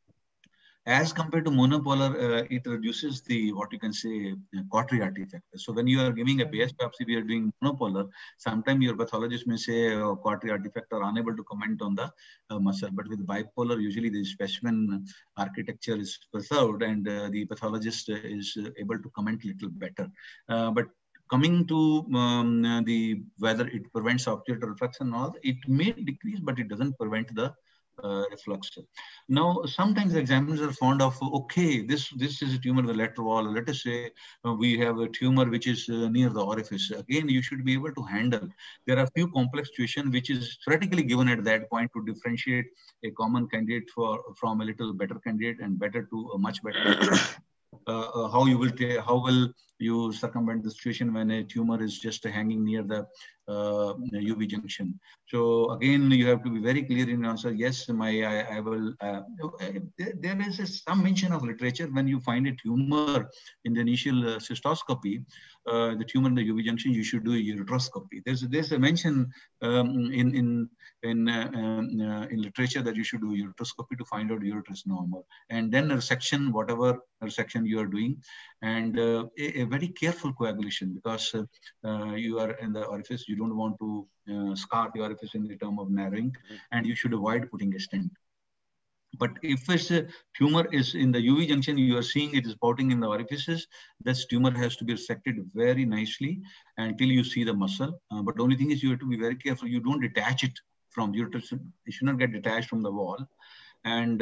S1: as compared to monopolar, it reduces the, what you can say, cautery artifact. So when you are giving a base biopsy, we are doing monopolar, sometimes your pathologist may say cautery artifact are unable to comment on the muscle. But with bipolar, usually the specimen architecture is preserved and the pathologist is able to comment a little better. But coming to the whether it prevents optic reflex and all, it may decrease, but it doesn't prevent the reflux. Now, sometimes examiners are fond of, okay, this is a tumor in the lateral wall. Let us say we have a tumor which is near the orifice. Again, you should be able to handle. There are few complex situations which is theoretically given at that point to differentiate a common candidate from a little better candidate and better to a much better. How will you circumvent the situation when a tumor is just hanging near the UV junction? So again, you have to be very clear in your answer. Yes, I will. There is some mention of literature when you find a tumor in the initial cystoscopy, the tumor in the UV junction, you should do a ureteroscopy. There's a mention in literature that you should do ureteroscopy to find out ureter is normal, and then a resection, whatever resection you are doing, and a very careful coagulation, because you are in the orifice, you don't want to scar the orifice in the term of narrowing, and you should avoid putting a stent. But if this tumor is in the UV junction, you are seeing it is spouting in the orifices, this tumor has to be resected very nicely until you see the muscle. But the only thing is you have to be very careful. You don't detach it from the uterus. It should not get detached from the wall. And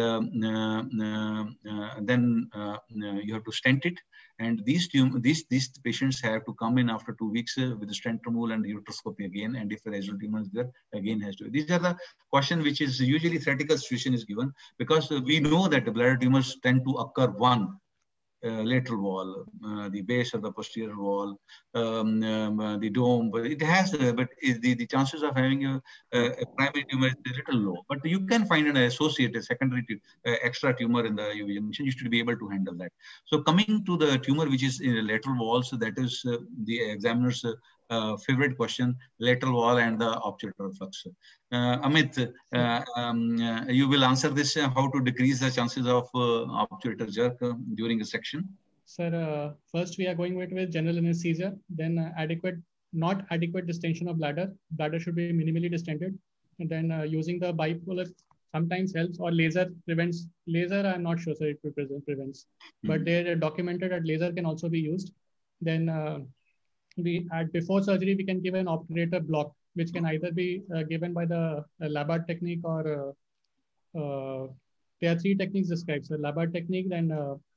S1: then you have to stent it. And these patients have to come in after 2 weeks with the stent removal and the ureteroscopy again. And if the residual tumor is there, again has to. These are the questions which is usually theoretical situation is given, because we know that the bladder tumors tend to occur lateral wall, the base of the posterior wall, the dome, but it has, but the chances of having a primary tumor is a little low. But you can find an associated secondary extra tumor in the UV junction. You should be able to handle that. So coming to the tumor which is in the lateral wall, so that is the examiner's favorite question: lateral wall and the obturator flux. Amit, you will answer this: how to decrease the chances of obturator jerk during a section?
S3: Sir, first we are going with general anesthesia, then not adequate distension of bladder. Bladder should be minimally distended, and then using the bipolar sometimes helps, or laser prevents. Laser, I'm not sure, sir, it prevents, but they're documented that laser can also be used. Then before surgery, we can give an obturator block, which can either be given by the Labart technique, or there are 3 techniques described. So Labart technique, then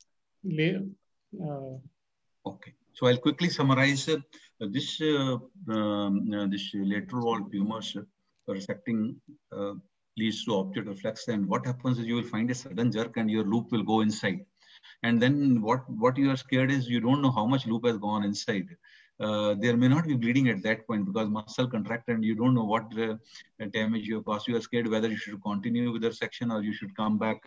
S1: okay. So I'll quickly summarize this lateral wall tumors resecting leads to obturator flux. And what happens is you will find a sudden jerk and your loop will go inside. And then what you are scared is you don't know how much loop has gone inside. There may not be bleeding at that point because muscle contract and you don't know what damage you have caused. You are scared whether you should continue with the section or you should come back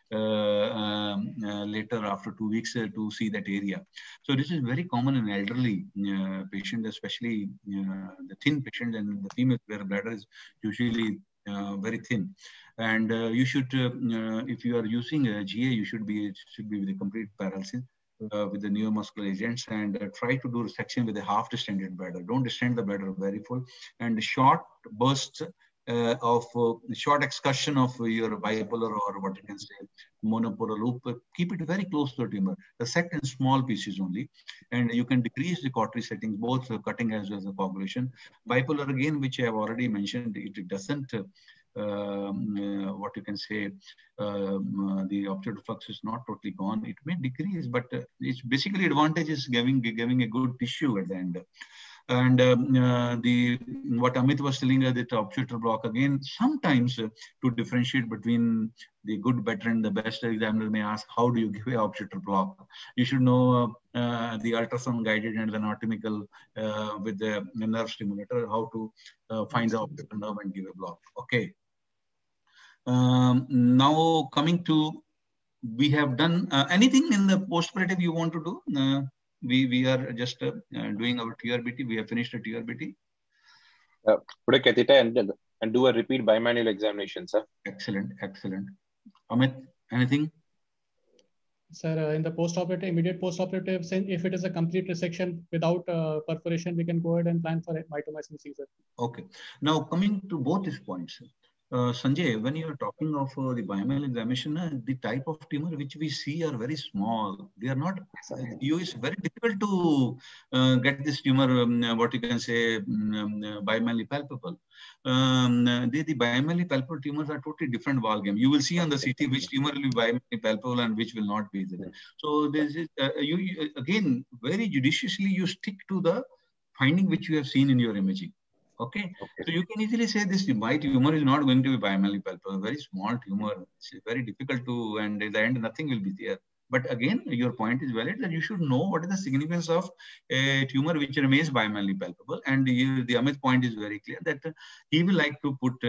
S1: later after 2 weeks to see that area. So this is very common in elderly patients, especially the thin patient and the female where bladder is usually very thin. And you should, if you are using GA, you should be with a complete paralysis. With the neuromuscular agents, and try to do resection with a half distended bladder. Don't distend the bladder very full, and short bursts of short excursion of your bipolar, or what you can say monopolar loop. Keep it very close to the tumor. Resect in small pieces only, and you can decrease the cautery settings, both cutting as well as the coagulation. Bipolar, again, which I have already mentioned, it doesn't what you can say, the obturator flux is not totally gone. It may decrease, but it's basically advantage is giving a good tissue at the end. And what Amit was telling us, that obturator block, again, sometimes to differentiate between the good, better, and the best, examiner may ask, how do you give a obturator block? You should know the ultrasound guided and the anatomical with the nerve stimulator, how to find the obturator nerve and give a block. Okay. Now coming to, we have done anything in the postoperative you want to do? We are just doing our TRBT. We have finished a TRBT.
S4: Put a catheter and do a repeat bimanual examination, sir.
S1: Excellent, excellent. Amit, anything?
S3: Sir, in the postoperative, immediate postoperative, if it is a complete resection without perforation, we can go ahead and plan for mitomycin seizure.
S1: Okay. Now coming to both these points. Sanjay, when you are talking of the bimanual examination, the type of tumor which we see are very small. They are not, it's very difficult to get this tumor, what you can say, bimanually palpable. The bimanually palpable tumors are totally different ballgame. You will see on the CT which tumor will be bimanually palpable and which will not be there. So this is, you again, very judiciously, you stick to the finding which you have seen in your imaging. Okay, so you can easily say this my tumor is not going to be bimanually palpable, very small tumor. It's very difficult to, and at the end nothing will be there. But again, your point is valid that you should know what is the significance of a tumor which remains bimanually palpable. And the Amit point is very clear that he will like to put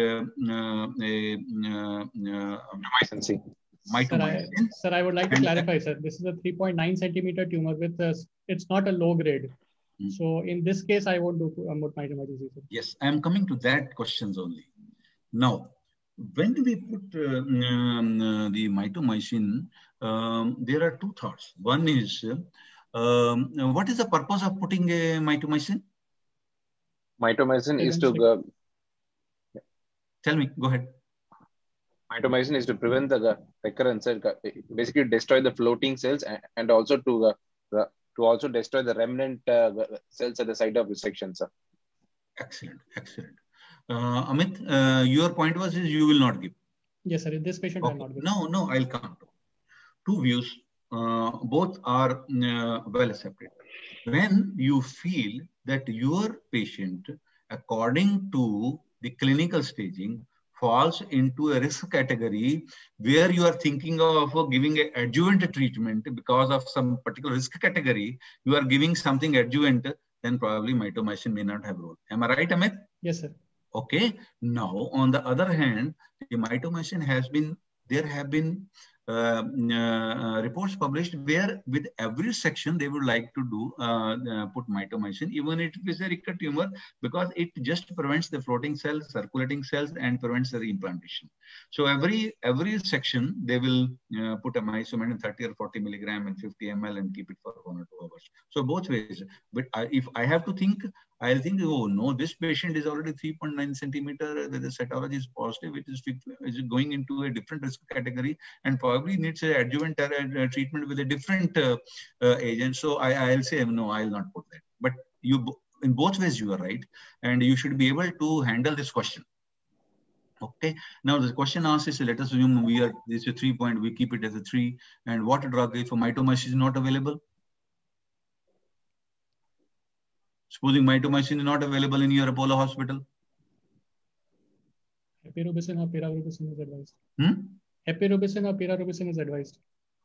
S4: mitomycin.
S3: Sir, I would like to clarify, sir. This is a 3.9 centimeter tumor with it's not a low grade. So in this case, I won't do mitomycin seizure.
S1: Yes, I am coming to that questions only. Now, when do we put the mitomycin? There are two thoughts. One is, what is the purpose of putting a mitomycin?
S4: Mitomycin is to...
S1: Tell me, go ahead.
S4: Mitomycin is to prevent the recurrence, basically destroy the floating cells and also to also destroy the remnant cells at the site of resection, sir.
S1: Excellent, excellent. Amit, your point was is you will not give.
S3: Yes, sir. In this patient,
S1: okay.
S3: I will not give.
S1: No, I'll come to. Two views, both are well accepted. When you feel that your patient, according to the clinical staging, falls into a risk category where you are thinking of giving an adjuvant treatment because of some particular risk category, you are giving something adjuvant, then probably mitomycin may not have role. Am I right, Amit?
S3: Yes, sir.
S1: Okay. Now, on the other hand, the mitomycin has been, there have been reports published where with every section they would like to do put mitomycin, even if it is a recurrent tumor, because it just prevents the floating cells, circulating cells, and prevents the reimplantation. So every section they will put a mitomycin 30 or 40 milligram and 50 ml and keep it for 1 or 2 hours. So both ways. But if I have to think, I'll think, oh no, this patient is already 3.9 centimeter. The cytology is positive. It is going into a different risk category and probably needs an adjuvant treatment with a different agent. So I'll say no, I'll not put that. But you, in both ways, you are right, and you should be able to handle this question. Okay. Now the question asks is, let us assume we are this is a 3 point. We keep it as a 3. And what drug if mitomycin is not available? Supposing mitomycin is not available in your Apollo hospital.
S3: Hepirubicin or pirarubicin is advised. Hepirubicin or pirarubicin is advised.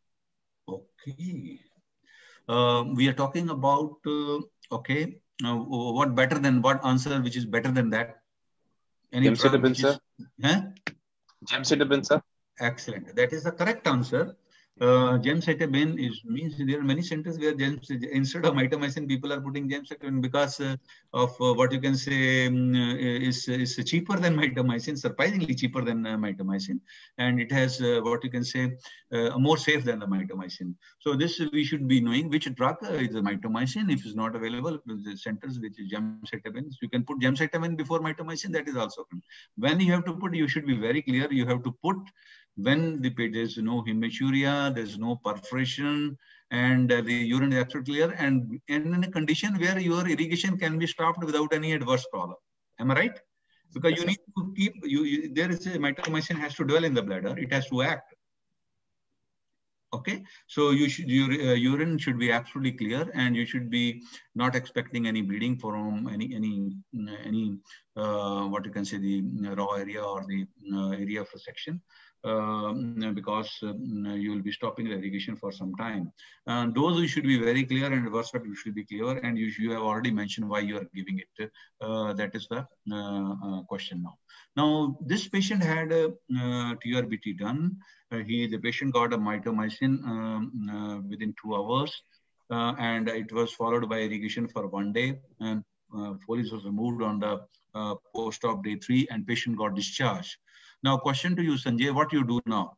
S1: Okay. We are talking about, okay, what better than, what answer which is better than that?
S4: Gemcitabine, sir.
S1: Huh?
S4: Gemcitabine, sir.
S1: Excellent. That is the correct answer. Gemcitabine means there are many centers where instead of mitomycin, people are putting gemcitabine because of what you can say is cheaper than mitomycin, surprisingly cheaper than mitomycin, and it has what you can say more safe than the mitomycin. So this we should be knowing which drug is the mitomycin. If it's not available, the centers which is gemcitabine, you can put gemcitabine before mitomycin. That is also when you have to put. You should be very clear. You have to put when there's no hematuria, there's no perforation, and the urine is absolutely clear, and in a condition where your irrigation can be stopped without any adverse problem. Am I right? Because you need to keep, there is a mitomycin has to dwell in the bladder, it has to act. Okay, so your urine should be absolutely clear, and you should be not expecting any bleeding from any what you can say the raw area or the area of a section. Because you will be stopping the irrigation for some time. Those you should be very clear, and reverse you should be clear, and you have already mentioned why you are giving it. That is the question now. Now, this patient had a TURBT done. The patient got a mitomycin within 2 hours, and it was followed by irrigation for 1 day, and foliage was removed on the post-op day 3, and patient got discharged. Now, question to you, Sanjay, what you do now?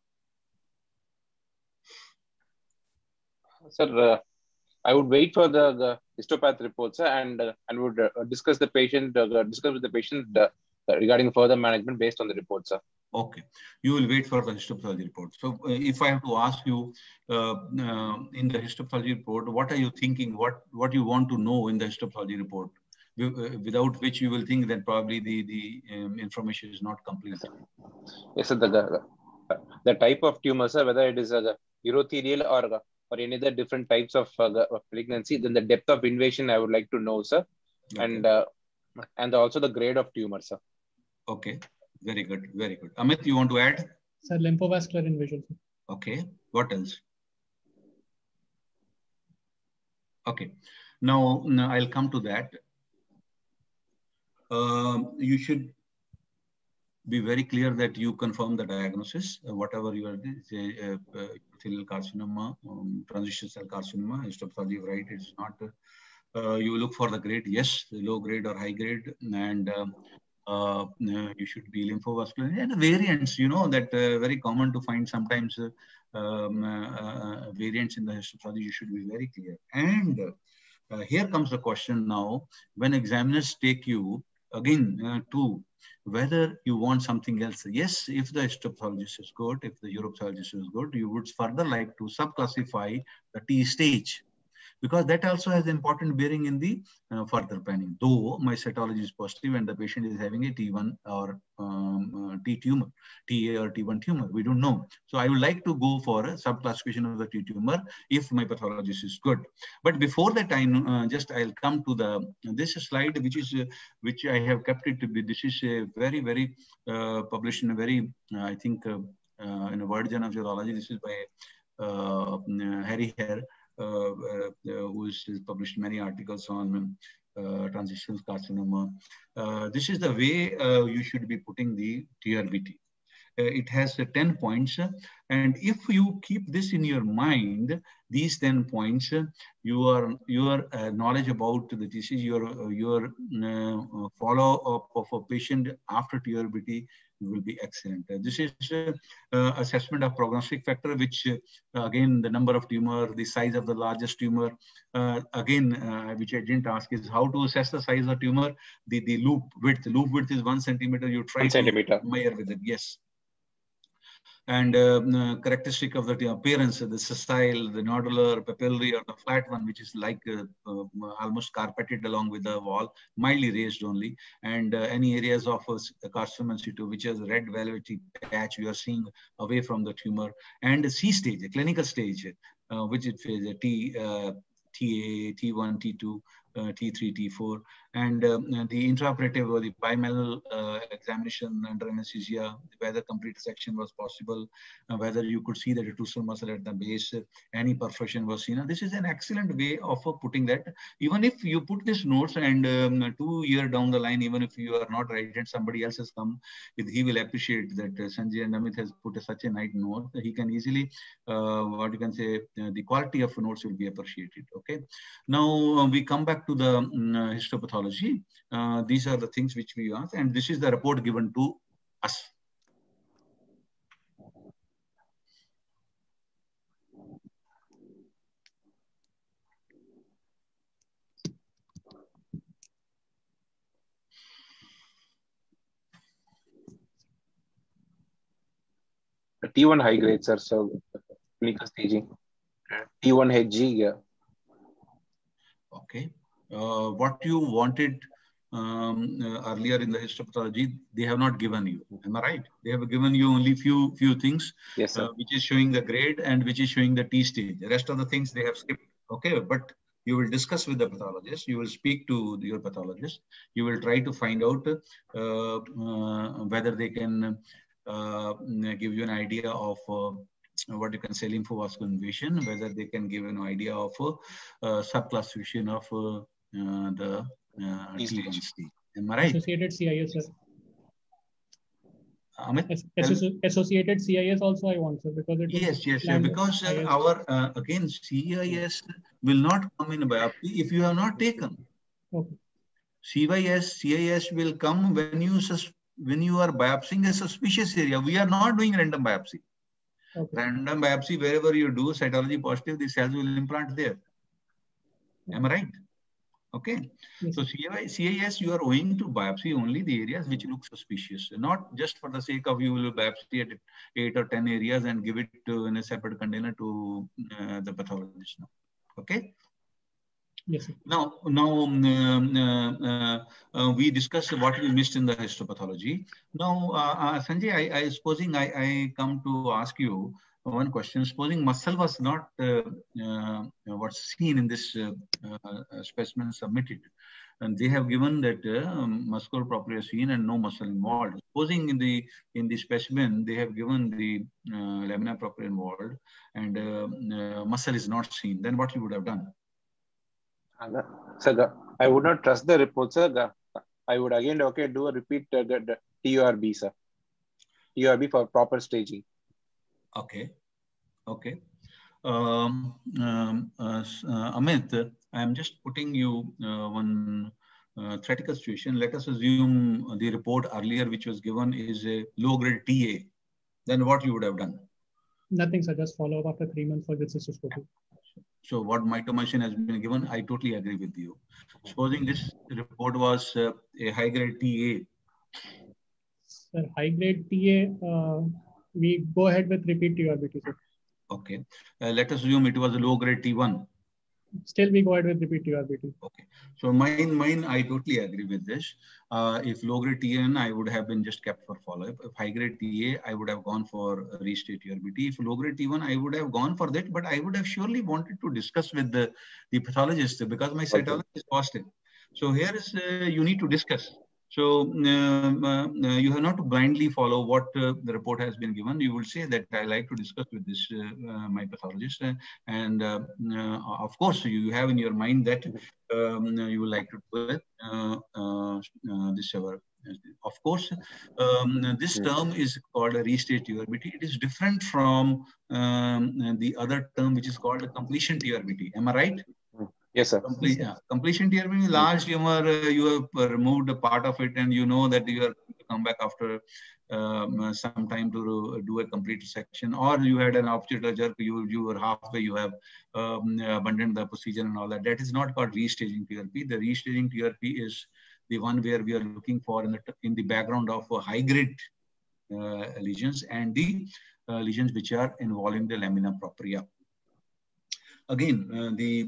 S4: Sir, I would wait for the histopath report, sir, and would discuss with the patient regarding further management based on the report, sir.
S1: Okay, you will wait for the histopathology report. So, if I have to ask you in the histopathology report, what are you thinking? What you want to know in the histopathology report? Without which you will think that probably the information is not complete.
S4: Yes, sir. The type of tumor, sir, whether it is a urothelial or any other different types of pregnancy, then the depth of invasion I would like to know, sir, okay. and also the grade of tumor, sir.
S1: Okay, very good, very good. Amit, you want to add?
S3: Sir, lymphovascular invasion.
S1: Okay, what else? Okay, now I'll come to that. You should be very clear that you confirm the diagnosis, whatever you are, say, epithelial carcinoma, transition cell carcinoma, histopathology, right? It's not, you look for the grade, yes, low grade or high grade, and you should be lymphovascular. And variants, you know, that very common to find sometimes variants in the histopathology, you should be very clear. And here comes the question now, when examiners take you, again, to whether you want something else. Yes, if the histopathologist is good, if the uropathologist is good, you would further like to subclassify the T stage. because that also has important bearing in the further planning. Though my cytology is positive and the patient is having a T1 or T tumor, TA or T1 tumor, we don't know. So I would like to go for a subclassification of the T tumor if my pathologist is good. But before that, I'll come to this slide, which I have kept it to be. This is a very published in a very I think in a World Journal of Urology. This is by Harry Hare, who has published many articles on transitional carcinoma. This is the way you should be putting the TURBT. It has 10 points, and if you keep this in your mind, these 10 points, your knowledge about the disease, your follow-up of a patient after TURBT will be excellent. This is assessment of prognostic factor, which again, the number of tumor, the size of the largest tumor. Which I didn't ask, is how to assess the size of tumor. The loop width. Loop width is 1 centimeter. You try to measure with it. Yes. And characteristic of the appearance, the sessile, the nodular, papillary, or the flat one, which is like almost carpeted along with the wall, mildly raised only, and any areas of carcinoma in situ, which is red velvety patch you are seeing away from the tumor, and C stage, a clinical stage, which is a TA, T1, T2, T3, T4, and the intraoperative or the bimanual examination under anesthesia, whether complete section was possible, whether you could see the retrosal muscle at the base, any perforation was seen. This is an excellent way of putting that. Even if you put these notes and 2 years down the line, even if you are not right and somebody else has come, he will appreciate that Sanjay and Amit has put such a nice note. He can easily, what you can say, the quality of notes will be appreciated. Okay. Now we come back to the histopathology. These are the things which we asked, and this is the report given to us.
S4: T1 high grade, sir. So clinical staging. T1 HG, yeah.
S1: Okay. What you wanted earlier in the histopathology, they have not given you. Am I right? They have given you only few things,
S4: yes, sir.
S1: Which is showing the grade and which is showing the T stage. The rest of the things they have skipped. Okay, but you will discuss with the pathologist. You will speak to your pathologist. You will try to find out whether they can give you an idea of what you can say lymphovascular invasion, whether they can give an idea of subclassification of the T1 stage. Am I right?
S3: Associated CIS, sir.
S1: Amit?
S3: Associated CIS also I want, sir, because it
S1: yes, because our again CIS will not come in biopsy if you have not taken.
S3: Okay.
S1: CIS will come when you are biopsying a suspicious area. We are not doing random biopsy. Okay. Random biopsy, wherever you do cytology positive, the cells will implant there. Okay. Am I right? Okay. Yes. So CIS, you are owing to biopsy only the areas which look suspicious, not just for the sake of you will biopsy at 8 or 10 areas and give it in a separate container to the pathologist. No. Okay.
S3: Yes, sir.
S1: Now we discussed what we missed in the histopathology. Now, Sanjay, I supposing I come to ask you one question. Supposing muscle was not what's seen in this specimen submitted, and they have given that muscle properly seen and no muscle involved. Supposing in the specimen they have given the lamina propria involved and muscle is not seen, then what you would have done?
S4: Sir, I would not trust the report, sir. I would again do a repeat the TURB, sir. TURB for proper staging.
S1: Okay. Amit, I am just putting you one theoretical situation. Let us assume the report earlier which was given is a low grade TA. Then what you would have done?
S3: Nothing, sir. Just follow up after 3 months for the cystoscopy.
S1: So what mitomycin has been given, I totally agree with you. Supposing this report was a high grade TA.
S3: Sir, high grade TA, we go ahead with repeat TURBT, sir.
S1: Okay. Let us assume it was a low grade T1.
S3: Still we go ahead with repeat TURBT.
S1: Okay. So mine, I totally agree with this. If low-grade TN, I would have been just kept for follow-up. If high-grade TA, I would have gone for restate TURBT. If low-grade T1, I would have gone for that, but I would have surely wanted to discuss with the pathologist because my cytology is positive. So here is, you need to discuss. So you have not to blindly follow what the report has been given. You will say that I like to discuss with this my pathologist, and of course you have in your mind that you would like to do it. This of course, this term is called a restate TURBT. It is different from the other term which is called a completion TURBT. Am I right?
S4: Yes, sir.
S1: Completion TURBT, large tumor, you have removed a part of it and you know that you are to come back after some time to do a complete section, or you had an operator jerk, you were halfway, you have abandoned the procedure and all that. That is not called restaging TURBT. The restaging TURBT is the one where we are looking for in the background of high-grade lesions and the lesions which are involving the lamina propria. Again, the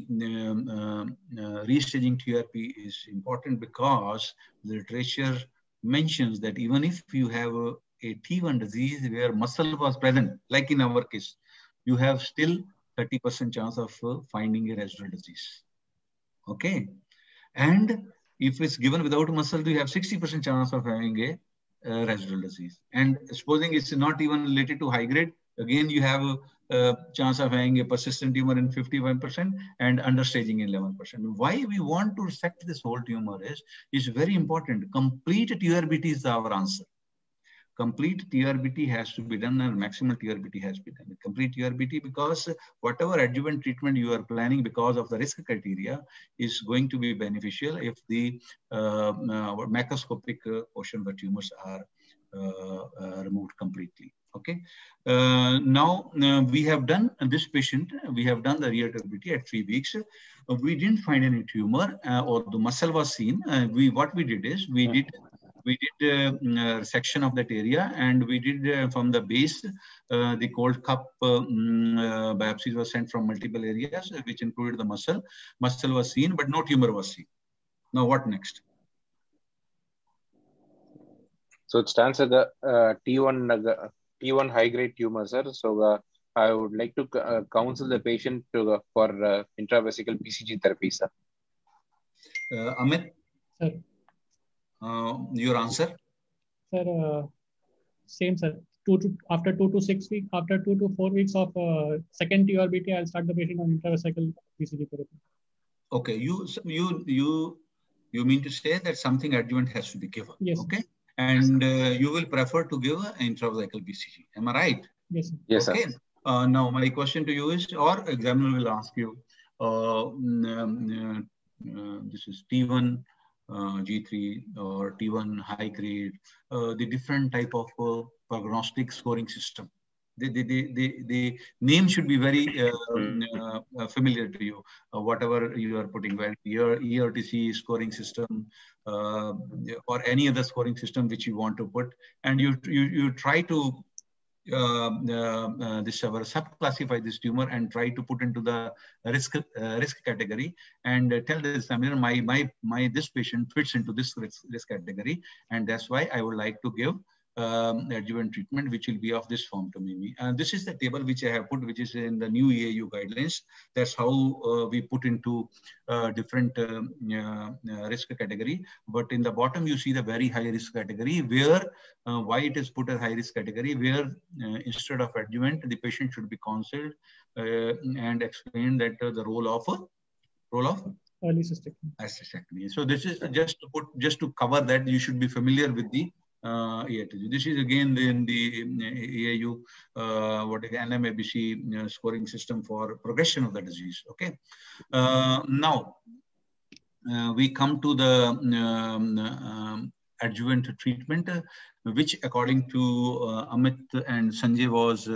S1: restaging TURBT is important because the literature mentions that even if you have a T1 disease where muscle was present, like in our case, you have still 30% chance of finding a residual disease. Okay. And if it's given without muscle, you have 60% chance of having a residual disease. And supposing it's not even related to high grade, again, you have a chance of having a persistent tumor in 51% and understaging in 11%. Why we want to resect this whole tumor is very important. Complete TURBT is our answer. Complete TURBT has to be done and maximal TURBT has to be done. Complete TURBT because whatever adjuvant treatment you are planning because of the risk criteria is going to be beneficial if the macroscopic portion of the tumors are removed completely. Okay. Now we have done this patient. We have done the TURBT at 3 weeks. We didn't find any tumor or the muscle was seen. What we did is we did section of that area, and we did from the base the cold cup biopsies were sent from multiple areas, which included the muscle. Muscle was seen, but no tumor was seen. Now what next?
S4: So it stands as the T1 high-grade tumor, sir. So I would like to counsel the patient for intravesical BCG therapy, sir.
S1: Amit?
S3: Sir.
S1: Your answer?
S3: Sir, same, sir. After 2 to 6 weeks, after 2 to 4 weeks of second TURBT, I'll start the patient on intravesical BCG therapy. Okay,
S1: you mean to say that something adjuvant has to be given?
S3: Yes.
S1: Okay. And you will prefer to give an intravesical BCG. Am I right?
S3: Yes, sir.
S4: Yes,
S1: okay.
S4: Sir.
S1: Now, my question to you is, or examiner will ask you, this is T1 G3 or T1 high grade, the different type of prognostic scoring system. The name should be very familiar to you. Whatever you are putting, where ERTC scoring system or any other scoring system which you want to put, and you try to sub-classify this tumor and try to put into the risk category and tell the examiner this patient fits into this risk category, and that's why I would like to give adjuvant treatment, which will be of this form to me. And this is the table which I have put, which is in the new EAU guidelines. That's how we put into different risk category. But in the bottom, you see the very high risk category, where why it is put as high risk category, where instead of adjuvant, the patient should be counseled and explain that the role of
S3: early cystectomy.
S1: So this is just to cover that. You should be familiar with the EATG. This is again in the EAU, what is NMABC scoring system for progression of the disease. Okay. Now we come to the adjuvant treatment, which according to Amit and Sanjay was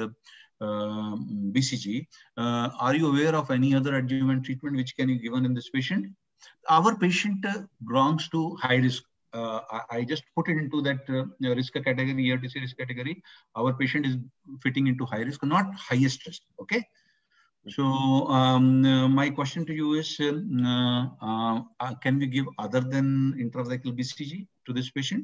S1: BCG. Are you aware of any other adjuvant treatment which can be given in this patient? Our patient belongs to high risk. I just put it into that risk category, ERTC risk category. Our patient is fitting into high risk, not highest risk. Okay. So my question to you is, can we give other than intravesical BCG to this patient?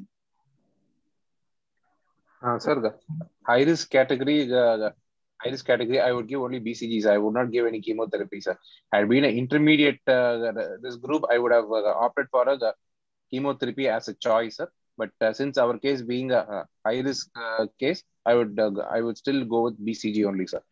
S4: Sir, the high risk category, I would give only BCGs. I would not give any chemotherapy, sir. Had been an intermediate this group, I would have opted for a chemotherapy as a choice, sir. But since our case being a high risk case, I would still go with BCG only, sir.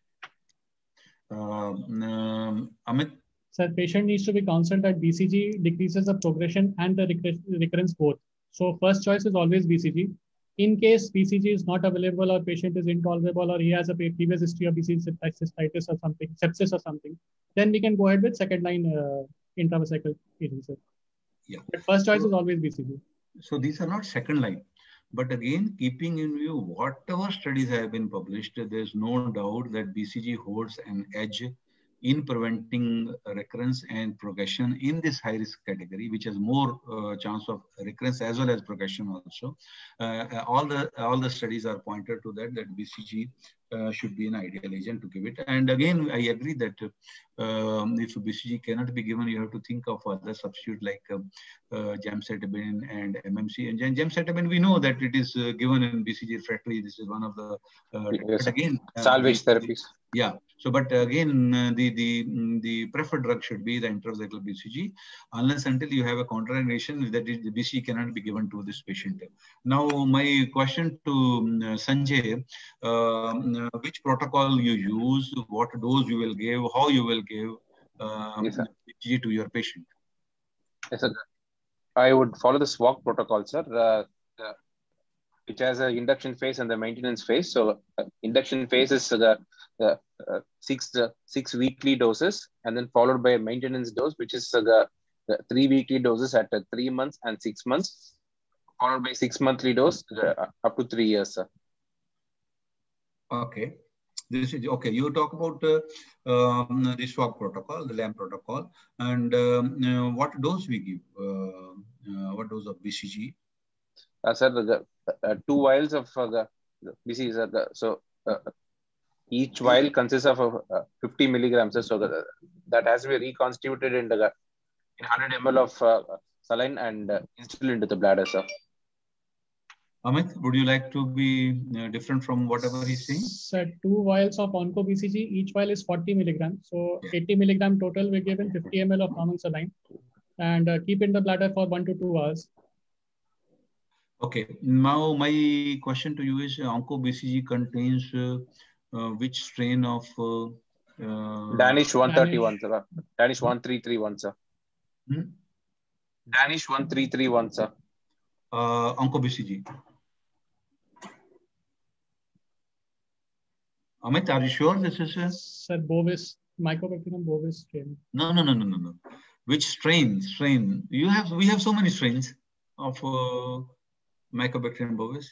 S1: Amit?
S3: Sir, patient needs to be counseled that BCG decreases the progression and the recurrence both. So first choice is always BCG. In case BCG is not available or patient is intolerable or he has a previous history of BCG cystitis or something, sepsis or something, then we can go ahead with second line intravesical agents.
S1: Yeah.
S3: But first choice is always BCG.
S1: So these are not second line. But again, keeping in view whatever studies have been published, there's no doubt that BCG holds an edge in preventing recurrence and progression in this high risk category, which has more chance of recurrence as well as progression also. All the studies are pointed to that BCG should be an ideal agent to give it. And again, I agree that if BCG cannot be given, you have to think of other substitute like gemcitabine and MMC. And gemcitabine, we know that it is given in BCG refractory. This is one of the
S4: yes,
S1: again
S4: salvage therapies.
S1: Yeah. So, but again, the preferred drug should be the intravesical BCG, unless until you have a contraindication that the BCG cannot be given to this patient. Now, my question to Sanjay, which protocol you use, what dose you will give, how you will give
S4: yes,
S1: BCG to your patient?
S4: Yes, sir. I would follow the SWOG protocol, sir. Which has an induction phase and the maintenance phase. So induction phase is the 6 weekly doses, and then followed by a maintenance dose, which is the 3 weekly doses at 3 months and 6 months, followed by 6 monthly dose up to 3 years, sir.
S1: Okay. This is okay. You talk about the SWOG protocol, the LAMP protocol, and what dose we give? What dose of BCG?
S4: Sir, the 2 vials of the BCG. So each vial consists of 50 milligrams. So that has to be reconstituted in 100 ml of saline and instilled into the bladder, sir.
S1: Amit, would you like to be different from whatever he's saying?
S3: Sir, 2 vials of onco BCG, each vial is 40 milligrams. So 80 milligram total we give in 50 ml of common saline and keep in the bladder for 1 to 2 hours.
S1: Okay. Now my question to you is, onco BCG contains which strain of
S4: Danish 131, sir. Danish 1331, sir. Danish 1331, sir.
S1: Onco BCG. Amit, are you sure this is
S3: Sir, Bovis, Mycobacterium bovis strain.
S1: No. Which strain? We have so many strains of Mycobacterium bovis.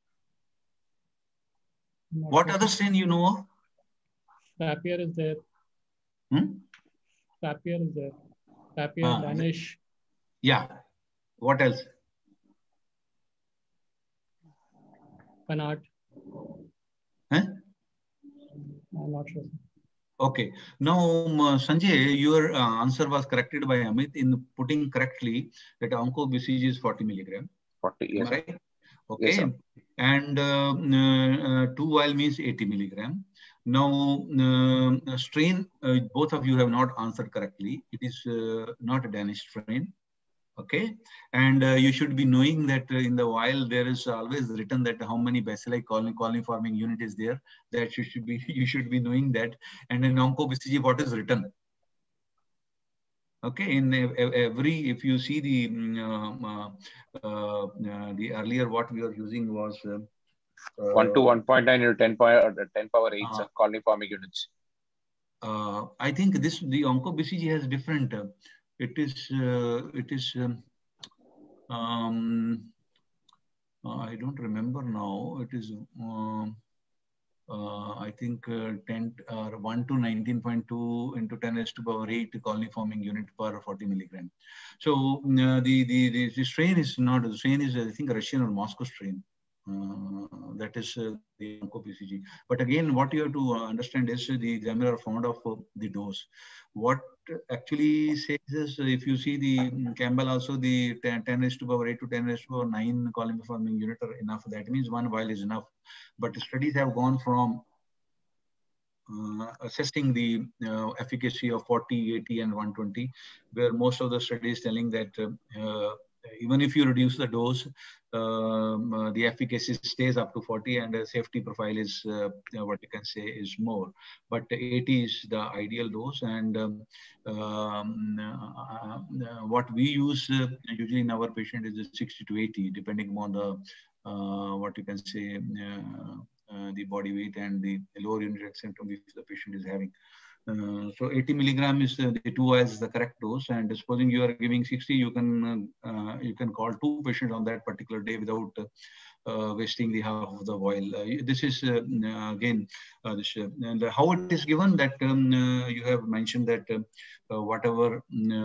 S1: What other strain you know of?
S3: Papier is there. Papier is there. Papier, Danish.
S1: Yeah. What else?
S3: Panart.
S1: Huh?
S3: I'm not sure.
S1: Okay. Now, Sanjay, your answer was corrected by Amit in putting correctly that onco BCG is 40 milligram.
S4: 40, yes.
S1: Right? Okay. Yes, and 2 vial means 80 milligram. Now, strain, both of you have not answered correctly. It is not a Danish strain. Okay, and you should be knowing that in the vial there is always written that how many bacilli colony forming unit is there. That you should be knowing that. And in onco BCG, what is written? Okay, in every, if you see the earlier what we were using was
S4: 1 to 1.9 into 10 power 8 colony forming units.
S1: I think the onco BCG has different. It is I don't remember now. It is I think 1 to 19.2 into 10 raised to power 8 colony forming unit per 40 milligram. So the strain is not, the strain is I think Russian or Moscow strain. That is the onco-BCG. But again, what you have to understand is the examiner found of the dose. What actually says is, if you see the Campbell also, the 10⁸ to 10⁹ colony forming unit are enough. That means 1 vial is enough. But studies have gone from assessing the efficacy of 40, 80, and 120, where most of the studies telling that even if you reduce the dose, the efficacy stays up to 40, and the safety profile is what you can say is more. But 80 is the ideal dose, and what we use usually in our patient is 60 to 80, depending on the what you can say the body weight and the lower urinary symptom if the patient is having. So 80 milligram is the 2 as the correct dose, and supposing you are giving 60, you can call 2 patients on that particular day without wasting the half of the vial. This is again and how it is given, that you have mentioned that whatever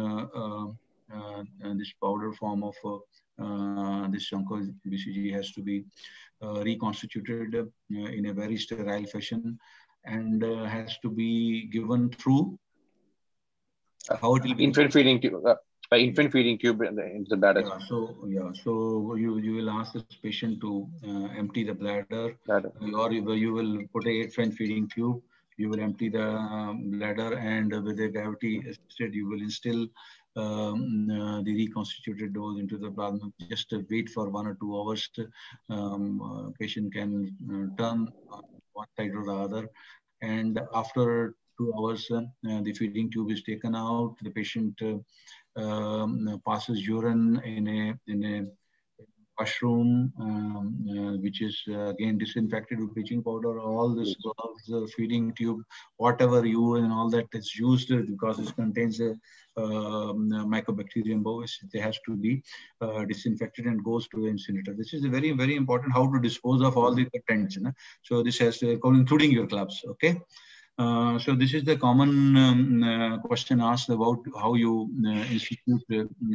S1: this powder form of this onco-BCG has to be reconstituted in a very sterile fashion, and has to be given through how it will be
S4: infant feeding tube, by infant feeding tube into the bladder.
S1: So you will ask this patient to empty the bladder, or you will put a infant feeding tube. You will empty the bladder, and with a gravity assisted, you will instill the reconstituted dose into the plasma. Just wait for 1 or 2 hours. Patient can turn one side or the other, and after 2 hours, the feeding tube is taken out. The patient passes urine in a washroom, which is again disinfected with bleaching powder. All this gloves, feeding tube, whatever you and all that is used, because it contains a Mycobacterium bovis, it has to be disinfected and goes to the incinerator. This is very, very important, how to dispose of all the contents. So this has to, including your gloves. Okay. So this is the common question asked about how you institute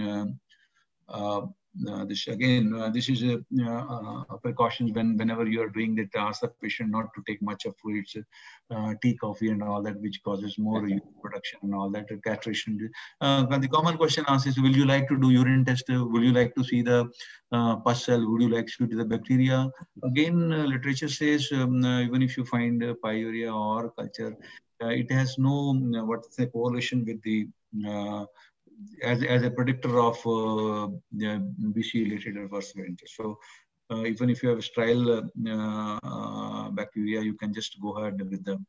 S1: this. Again, this is a precautions whenever you are doing that. Ask the patient not to take much of fluids, tea, coffee, and all that, which causes more urine production and all that. Castration. But the common question asked is, will you like to do urine test? Will you like to see the pus cell? Would you like to see the bacteria? Again, literature says even if you find pyuria or culture, it has no what's the correlation with the as a predictor of BC-related adverse event. So even if you have sterile bacteria, you can just go ahead with the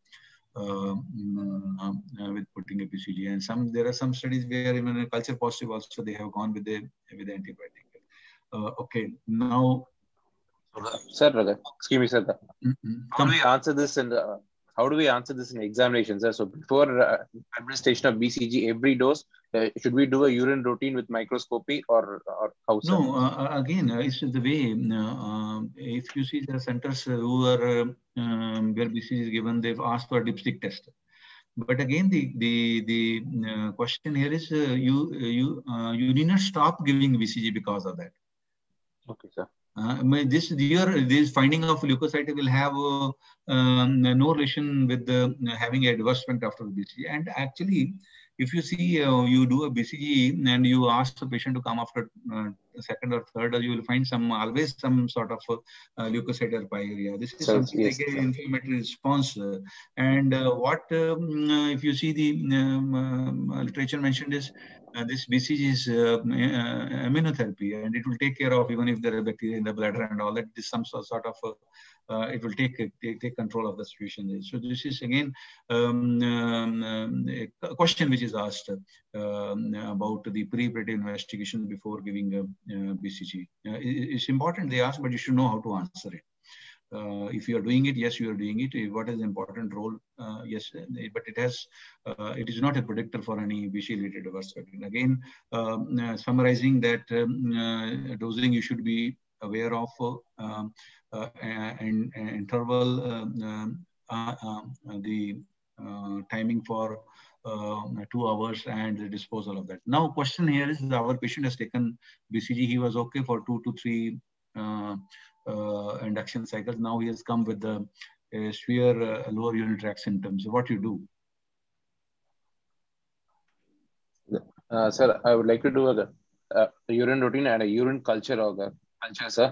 S1: with putting a BCG. And there are some studies where even a culture positive also they have gone with the antibiotic. Okay, now.
S4: Sir, excuse me, sir. How do we answer this in how do we answer this in examinations? So before administration of BCG, every dose, should we do a urine routine with microscopy or how? Sir?
S1: No, again, it's the way. If you see the centers who are where BCG is given, they've asked for a dipstick test. But again, the question here is you need not stop giving BCG because of that.
S4: Okay, sir.
S1: This finding of leukocyte will have no relation with having a adverse event after BCG. And actually, if you see you do a BCG and you ask the patient to come after second or third, you will find always some sort of leukocyte or pyuria. This is something like an inflammatory response. And what if you see the literature mentioned is this BCG is immunotherapy, and it will take care of even if there are bacteria in the bladder and all that. This is some sort of it will take control of the situation. So this is again a question which is asked about the pre-operative investigation before giving BCG. It's important they ask, but you should know how to answer it. If you are doing it, yes, you are doing it. What is the important role? Yes, but it is not a predictor for any BC-related adverse event. Again, summarizing that dosing you should be aware of and interval, the timing for 2 hours and the disposal of that. Now, question here is our patient has taken BCG. He was okay for 2 to 3 induction cycles. Now he has come with the severe lower urinary tract symptoms. So what you do?
S4: Sir, I would like to do a urine routine and a urine culture, sir.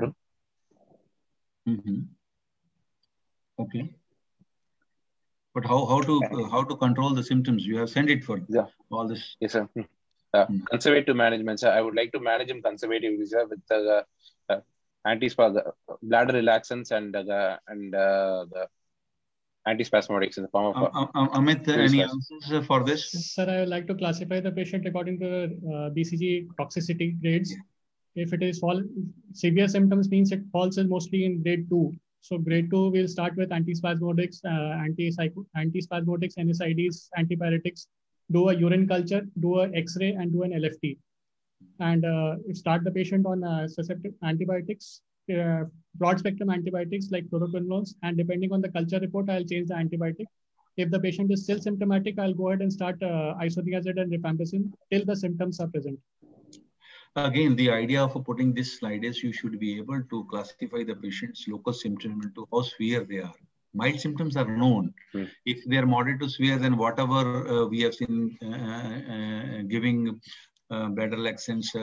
S1: Okay. But how to control the symptoms? You have sent it for all this.
S4: Yes, sir. Conservative management, sir. I would like to manage him conservatively, sir, with the bladder relaxants and the antispasmodics in the form of.
S1: Amit, any answers for this?
S3: Sir, I would like to classify the patient according to BCG toxicity grades. Yeah. If it is severe symptoms, means it falls mostly in grade 2. So grade 2 will start with antispasmodics, antispasmodics, NSAIDs, antipyretics, do a urine culture, do a X-ray, and do an LFT. And start the patient on susceptible antibiotics, broad spectrum antibiotics like fluoroquinolones, and depending on the culture report, I'll change the antibiotic. If the patient is still symptomatic, I'll go ahead and start isoniazid and rifampicin till the symptoms are present.
S1: Again, the idea of putting this slide is you should be able to classify the patient's local symptoms into how severe they are. Mild symptoms are known. If they are moderate to severe, then whatever we have seen giving bladder laxants,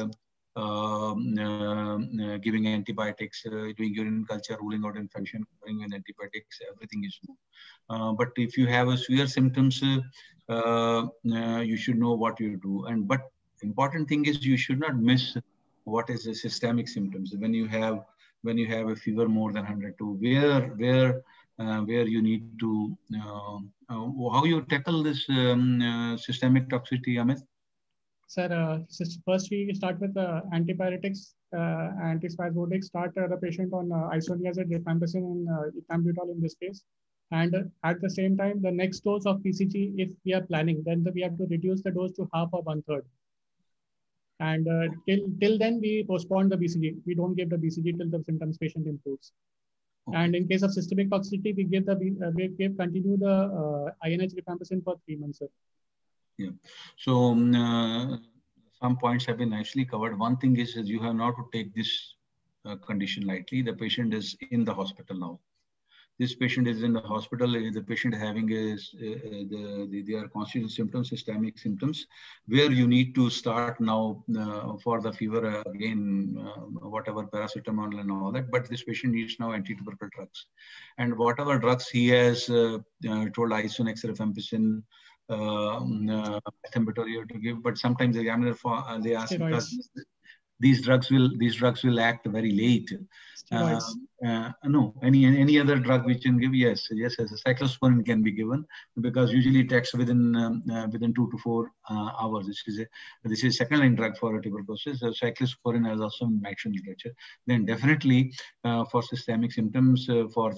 S1: giving antibiotics, doing urine culture, ruling out infection, giving antibiotics, everything is known. But if you have a severe symptoms, you should know what you do. But important thing is you should not miss what is the systemic symptoms. When you have a fever more than 102, where you need to how you tackle this systemic toxicity, Amit?
S3: Sir, first we start with antipyretics, antispasmodics. Start the patient on isoniazid, rifampicin, and ethambutol in this case. And at the same time, the next dose of BCG, if we are planning, then we have to reduce the dose to half or 1/3. And till then, we postpone the BCG. We don't give the BCG till the symptoms patient improves. Okay. And in case of systemic toxicity, we continue the INH rifampicin for 3 months, sir.
S1: Yeah. So some points have been nicely covered. One thing is you have not to take this condition lightly. The patient is in the hospital now. This patient is in the hospital. The patient having their constitutional symptoms, systemic symptoms, where you need to start now for the fever again, whatever paracetamol and all that. But this patient needs now antitubercular drugs, and whatever drugs he has told Isonex, rifampicin, ethambutol to give. But sometimes the examiner they ask because these drugs will act very late. No, any other drug which can give, yes, as a cyclosporin can be given, because usually it acts within 2 to 4 hours. This is second line drug for tuberculosis. Cyclosporin has also been mentioned in literature. Then definitely for systemic symptoms for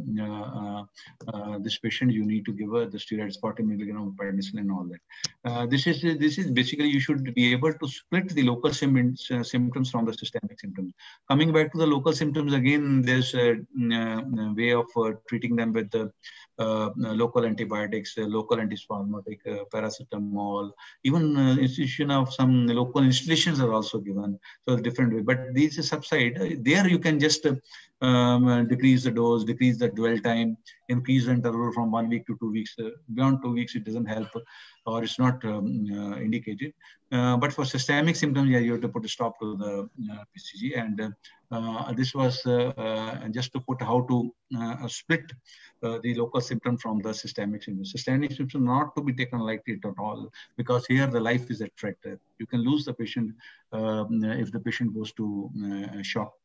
S1: this patient, you need to give the steroids, 40 milligram of penicillin and all that. This is basically you should be able to split the local symptoms from the systemic symptoms. Coming back to the local symptoms again, there's a way of treating them with the local antibiotics, local antispasmodic, paracetamol, even institution of some local installations are also given. So different way, but these subside. There you can just decrease the dose, decrease the dwell time, increase the interval from 1 week to 2 weeks. Beyond 2 weeks, it doesn't help, or it's not indicated. But for systemic symptoms, yeah, you have to put a stop to the BCG. And this was just to put how to split the local symptom from the systemic symptoms. Systemic symptoms not to be taken lightly at all, because here the life is at threat. You can lose the patient if the patient goes to shock.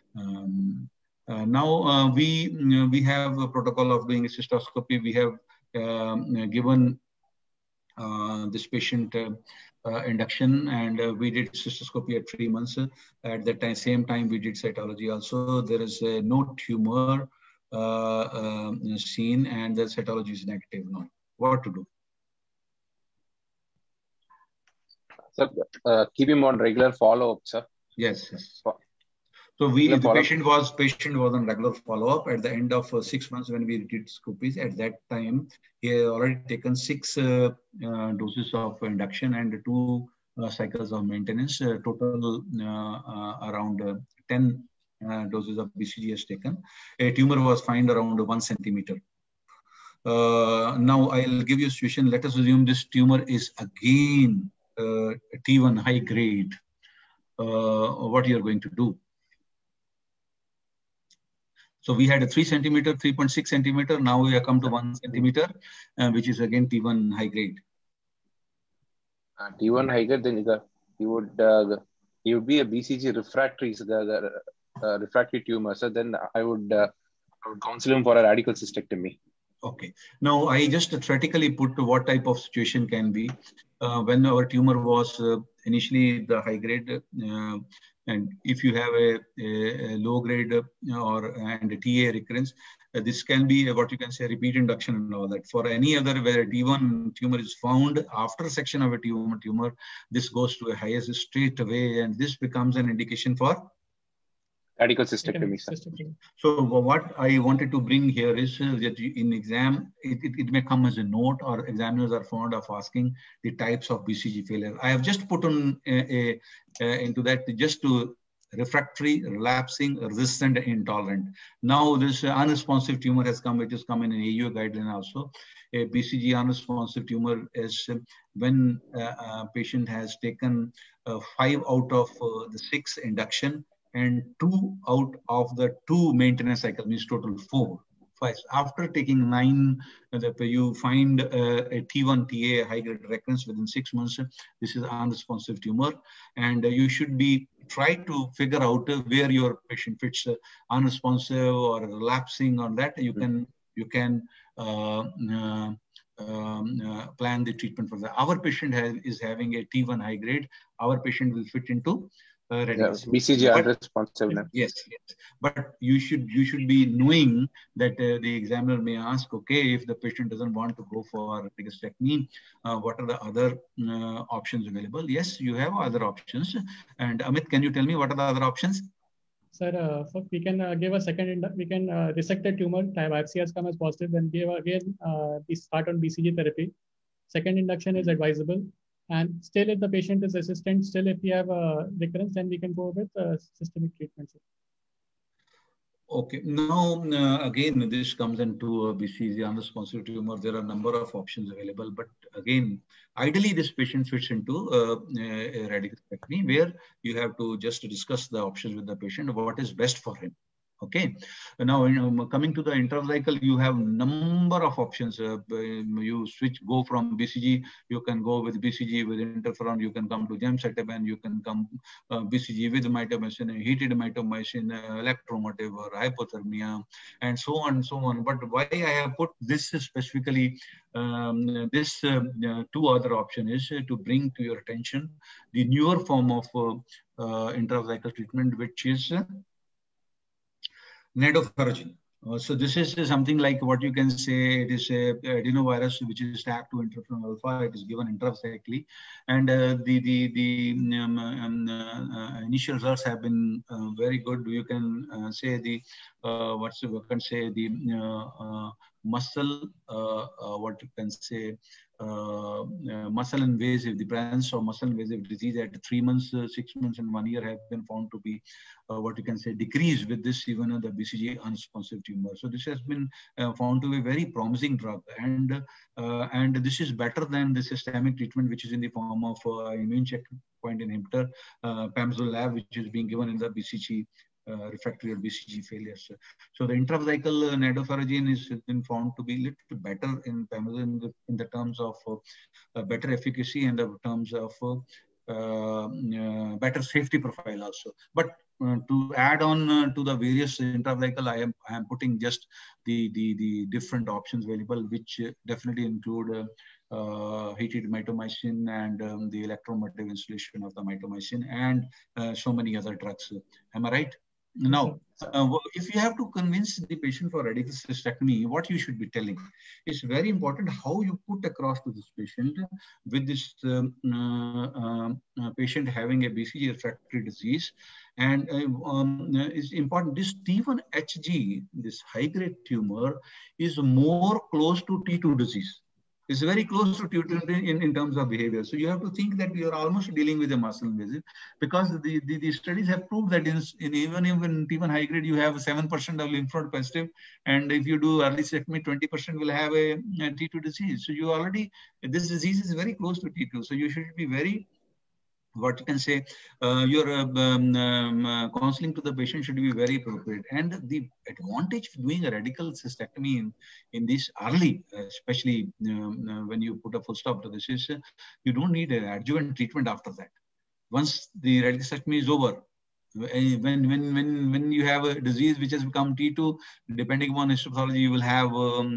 S1: Now we have a protocol of doing a cystoscopy. We have given this patient induction, and we did cystoscopy at 3 months. At that same time, we did cytology also. There is no tumor seen, and the cytology is negative now. What to do?
S4: Sir, keep him on regular follow-up, sir.
S1: Yes. So the patient was on regular follow-up. At the end of 6 months, when we did scopies, at that time he had already taken 6 doses of induction and 2 cycles of maintenance. Total around 10 doses of BCG is taken. A tumor was found around 1 centimeter. Now I'll give you a situation. Let us assume this tumor is again T1 high grade. What you are going to do? So we had a 3 centimeter, 3.6 centimeter. Now we have come to 1 centimeter, which is again T1 high grade.
S4: T1 high grade, then he would be a BCG refractory, so the refractory tumor. So then I would counsel him for a radical cystectomy.
S1: Okay. Now I just theoretically put what type of situation can be when our tumor was initially the high grade, and if you have a low grade and a TA recurrence, this can be what you can say repeat induction and all that. For any other where a T1 tumor is found after section of a tumor, this goes to a highest straight away, and this becomes an indication for
S4: radical cystectomy.
S1: So what I wanted to bring here is that in exam, it may come as a note, or examiners are fond of asking the types of BCG failure. I have just put on into that just to refractory, relapsing, resistant, intolerant. Now this unresponsive tumor has come, which is come in an AUA guideline also. A BCG unresponsive tumor is when a patient has taken 5 out of the 6 induction and 2 out of the 2 maintenance cycle, means total 4. After taking 9, you find a T1 TA high grade recurrence within 6 months. This is unresponsive tumor, and you should be try to figure out where your patient fits, unresponsive or relapsing on that. You can plan the treatment for that. Our patient is having a T1 high grade. Our patient will fit into
S4: BCG unresponsiveness.
S1: Yes. But you should be knowing that the examiner may ask, okay, if the patient doesn't want to go for radiostectomy, what are the other options available? Yes, you have other options. And Amit, can you tell me what are the other options?
S3: Sir, we can give a second. We can resect the tumor. Biopsy has come as positive. Then give again. We start on BCG therapy. Second induction is advisable. And still, if the patient is resistant, still if we have a recurrence, then we can go with systemic treatment.
S1: Okay. Now, again, this comes into BCG unresponsive tumor. There are a number of options available. But again, ideally, this patient fits into a radical cystectomy, where you have to just discuss the options with the patient, what is best for him. Okay. Now, coming to the intravesical, you have number of options. You go from BCG. You can go with BCG with interferon. You can come to gemcitabine. You can come BCG with mitomycin, heated mitomycin, electromotive or hypothermia, and so on and so on. But why I have put this specifically, this 2 other option is to bring to your attention the newer form of intravesical treatment, which is nadofaragene. So this is something like what you can say. It is a adenovirus which is tagged to interferon alpha. It is given intravesically, and the initial results have been very good. You can say the muscle, what you can say, muscle invasive, the presence of muscle invasive disease at 3 months, 6 months, and 1 year have been found to be what you can say decreased with this even the BCG unresponsive tumor. So this has been found to be a very promising drug, and this is better than the systemic treatment, which is in the form of immune checkpoint inhibitor, pamzolab, which is being given in the BCG refractory or BCG failures. So the intravesical nadofaragene is been found to be a little better in pamzolab in the terms of better efficacy and the terms of better safety profile also. But to add on to the various intravesical, I am putting just the different options available, which definitely include heated mitomycin and the electromotive installation of the mitomycin and so many other drugs. Am I right? Now, if you have to convince the patient for radical cystectomy, what you should be telling, it's very important how you put across to this patient with this patient having a BCG refractory disease. And it's important, this T1HG, this high-grade tumor, is more close to T2 disease. It's very close to T2 in terms of behavior. So you have to think that you are almost dealing with a muscle invasive, because the studies have proved that in even T1 high grade, you have 7% of lymph node positive. And if you do early cystectomy, 20% will have a T2 disease. So you already, this disease is very close to T2. So you should be very, what you can say, your counseling to the patient should be very appropriate. And the advantage of doing a radical cystectomy in this early, especially when you put a full stop to this, is you don't need an adjuvant treatment after that. Once the radical cystectomy is over, when you have a disease which has become T2, depending upon histopathology, you will have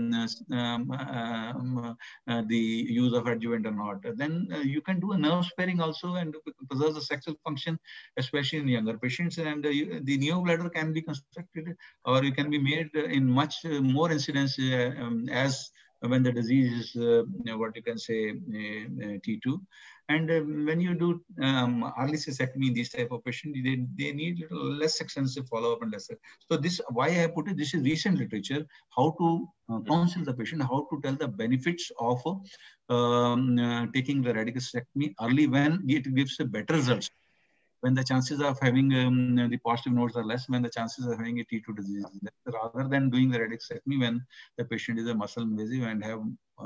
S1: the use of adjuvant or not. Then you can do a nerve sparing also and preserve the sexual function, especially in younger patients. And the neobladder can be constructed, or it can be made in much more incidence as when the disease is what you can say T2. And when you do early cystectomy, these type of patients, they need little less extensive follow-up and lesser. So this, why I put it, this is recent literature, how to counsel the patient, how to tell the benefits of taking the radical cystectomy early, when it gives a better results. When the chances of having the positive nodes are less, when the chances of having a T2 disease is less, rather than doing the radical cystectomy when the patient is a muscle invasive and have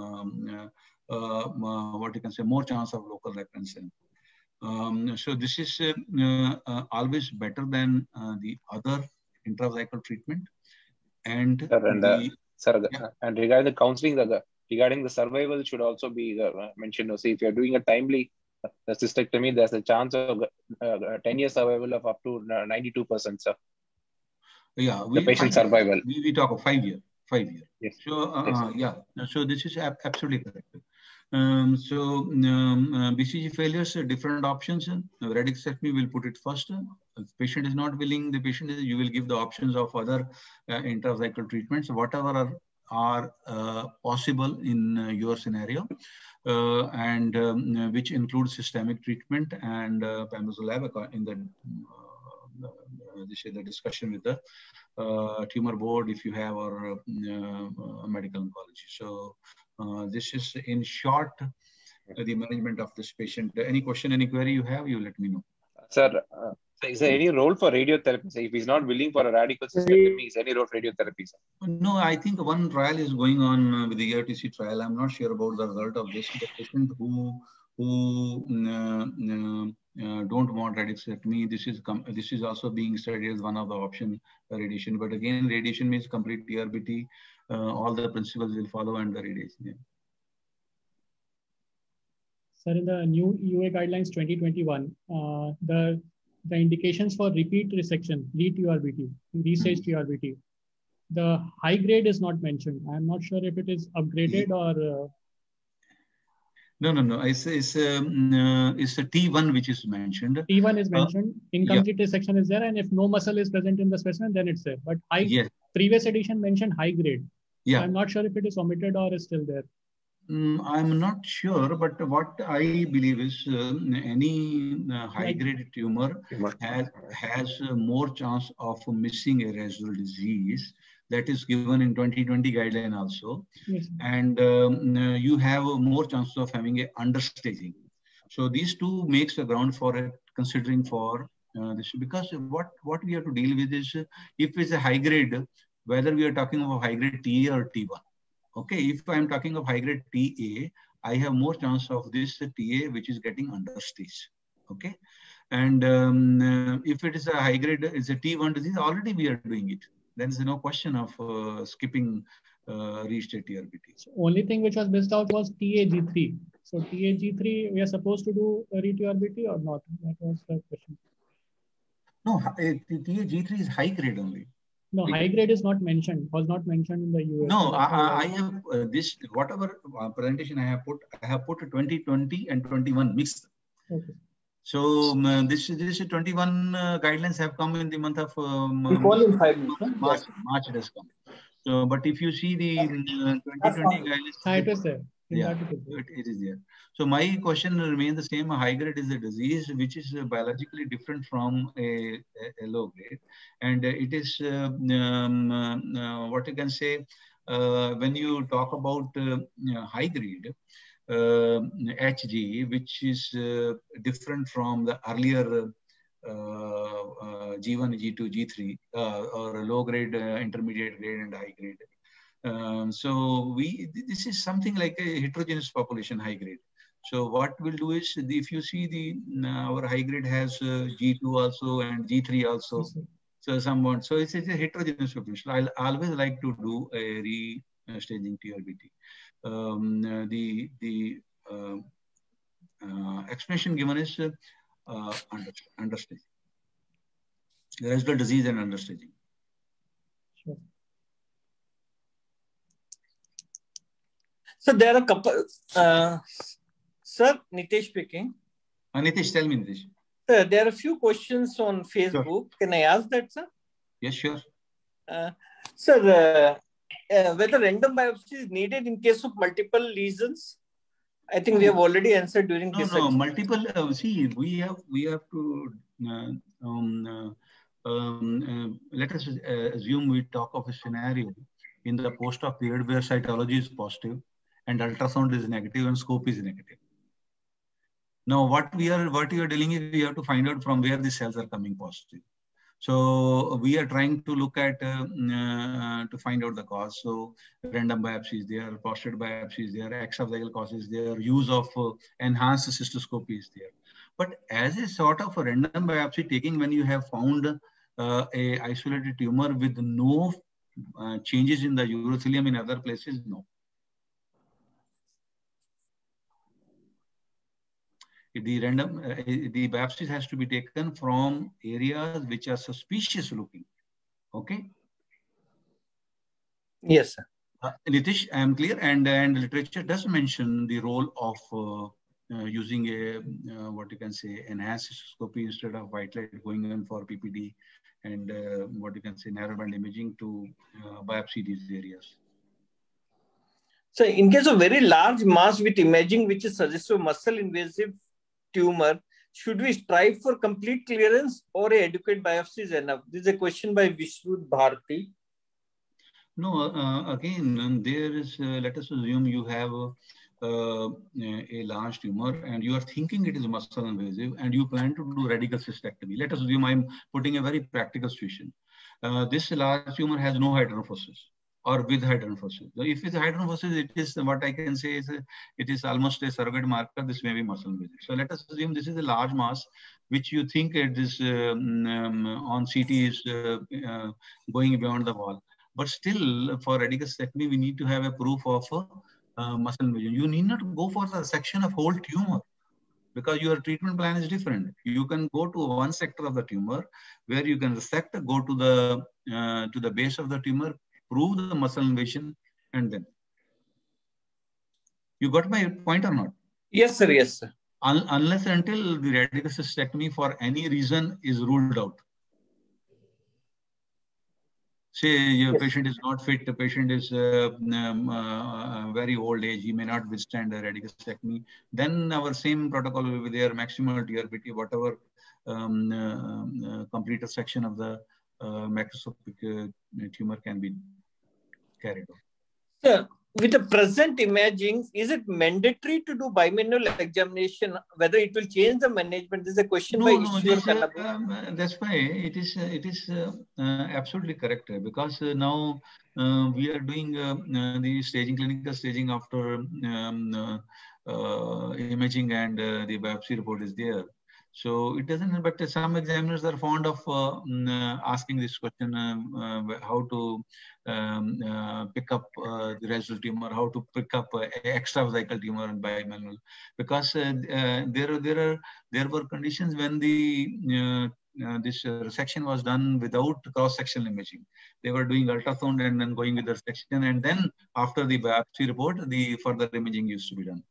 S1: what you can say, more chance of local recurrence. So this is always better than the other intravesical treatment. And
S4: and regarding the counseling, regarding the survival should also be mentioned. So if you're doing a timely cystectomy, there's a chance of 10-year survival of up to 92%. Sir.
S1: Yeah,
S4: the patient survival.
S1: We talk of 5 year. 5 year.
S4: Yes.
S1: So
S4: yes.
S1: Yeah, so this is absolutely correct. BCG failures, different options. Radical cystectomy will put it first. If patient is not willing, you will give the options of other intravesical treatments, whatever are possible in your scenario, and which includes systemic treatment and pembrolizumab in the this is the discussion with the tumor board if you have, or medical oncology. So this is in short the management of this patient. Any question, any query you have, you let me know.
S4: Sir, is there any role for radiotherapy? So if he's not willing for a radical cystectomy, is there any role for radiotherapy? Sir?
S1: No, I think one trial is going on with the ERTC trial. I'm not sure about the result of this. The patient who don't want radical cystectomy, this is also being studied as one of the option, radiation. But again, radiation means complete TRBT. All the principles will follow and the radiation. Yeah.
S3: Sir, in the new EUA guidelines 2021, the indications for repeat resection, re-TURBT, restage TURBT, the high grade is not mentioned. I'm not sure if it is upgraded or.
S1: No. It's a T1 which is mentioned.
S3: T1 is mentioned. Incomplete resection is there, and if no muscle is present in the specimen, then it's there. But previous edition mentioned high grade. Yeah. So I'm not sure if it is omitted or is still there.
S1: I'm not sure, but what I believe is any high-grade tumor has more chance of missing a residual disease. That is given in 2020 guideline also. Yes. And you have more chances of having a understaging. So these two makes the ground for it, considering for this, because what we have to deal with is if it's a high grade, whether we are talking about high grade TA or T1. Okay, if I'm talking of high grade TA, I have more chance of this TA which is getting understage. Okay, and if it is a high grade, it's a T1 disease, already we are doing it. There is no question of skipping restage TRBT.
S3: So only thing which was missed out was TAG3. So TAG3, we are supposed to do re-TRBT or not? That was the question.
S1: No, TAG3 is high grade only.
S3: No, high grade is not mentioned, was not mentioned in the US.
S1: No, I have this, whatever presentation I have put 2020 and 21 mixed. Okay. So this is 21 guidelines have come in the month of March it has come. So, but if you see the 2020 guidelines,
S3: it is there.
S1: Yeah, it is there. So my question remains the same. High grade is a disease which is biologically different from a low grade, and it is what you can say. when you talk about high grade HG, which is different from the earlier G1, G2, G3, or low grade, intermediate grade, and high grade. So this is something like a heterogeneous population, high grade. So what we'll do is, if you see our high grade has G2 also and G3 also. So somewhat, so it's a heterogeneous population. I'll always like to do a re-staging TRBT. The explanation given is understaging, residual disease and understaging.
S2: Sure. So there are a couple. Sir, Nitesh speaking.
S1: Nitesh, tell me, Nitesh.
S2: Sir, there are a few questions on Facebook. Sure. Can I ask that, sir?
S1: Yes, sure.
S2: Sir, whether random biopsy is needed in case of multiple lesions? I think we have already answered during this.
S1: No, multiple. See, we have to. Let us assume we talk of a scenario in the post-op period where cytology is positive and ultrasound is negative and scope is negative. Now, what you are dealing with, we have to find out from where the cells are coming positive. So we are trying to look at to find out the cause. So random biopsies there, prostate biopsies there, extravagal causes there, use of enhanced cystoscopy is there. But as a sort of a random biopsy taking when you have found a isolated tumor with no changes in the urothelium in other places, no. The biopsies has to be taken from areas which are suspicious looking. Okay.
S2: Yes, sir.
S1: Nitish, I am clear, and literature does mention the role of using a what you can say enhanced cystoscopy instead of white light, going in for PPD and what you can say narrowband imaging to biopsy these areas.
S2: So, in case of very large mass with imaging which is suggestive of muscle invasive tumor, should we strive for complete clearance or adequate biopsy is enough? This is a question by Vishrut Bharti.
S1: No, again, there is, let us assume you have a large tumor and you are thinking it is muscle invasive and you plan to do radical cystectomy. Let us assume I'm putting a very practical situation. This large tumor has no hydrophosis or with hydrophosis. So if it's hydrophosis, it is what I can say is it is almost a surrogate marker. This may be muscle invasive. So let us assume this is a large mass which you think it is on CT is going beyond the wall. But still, for radical cystectomy, we need to have a proof of muscle invasion. You need not go for the section of whole tumor because your treatment plan is different. You can go to one sector of the tumor where you can resect, go to the base of the tumor, prove the muscle invasion, and then. You got my point or not?
S2: Yes, sir. Yes, sir.
S1: Unless until the radical cystectomy for any reason is ruled out. Say your patient is not fit, the patient is very old age, he may not withstand a radical cystectomy, then our same protocol will be there, maximal TRBT, whatever complete section of the macroscopic tumor can be carried out.
S2: Sir, with the present imaging, is it mandatory to do bimanual examination? Whether it will change the management? This is a question by Ishwar.
S1: That's why it is absolutely correct because now we are doing the staging, clinical staging after imaging and the biopsy report is there. So it doesn't, but some examiners are fond of asking this question, how to pick up the residual tumor, how to pick up extravesical tumor and bimanual, because there were conditions when the this resection was done without cross-sectional imaging. They were doing ultrasound and then going with the resection, and then after the biopsy report, the further imaging used to be done.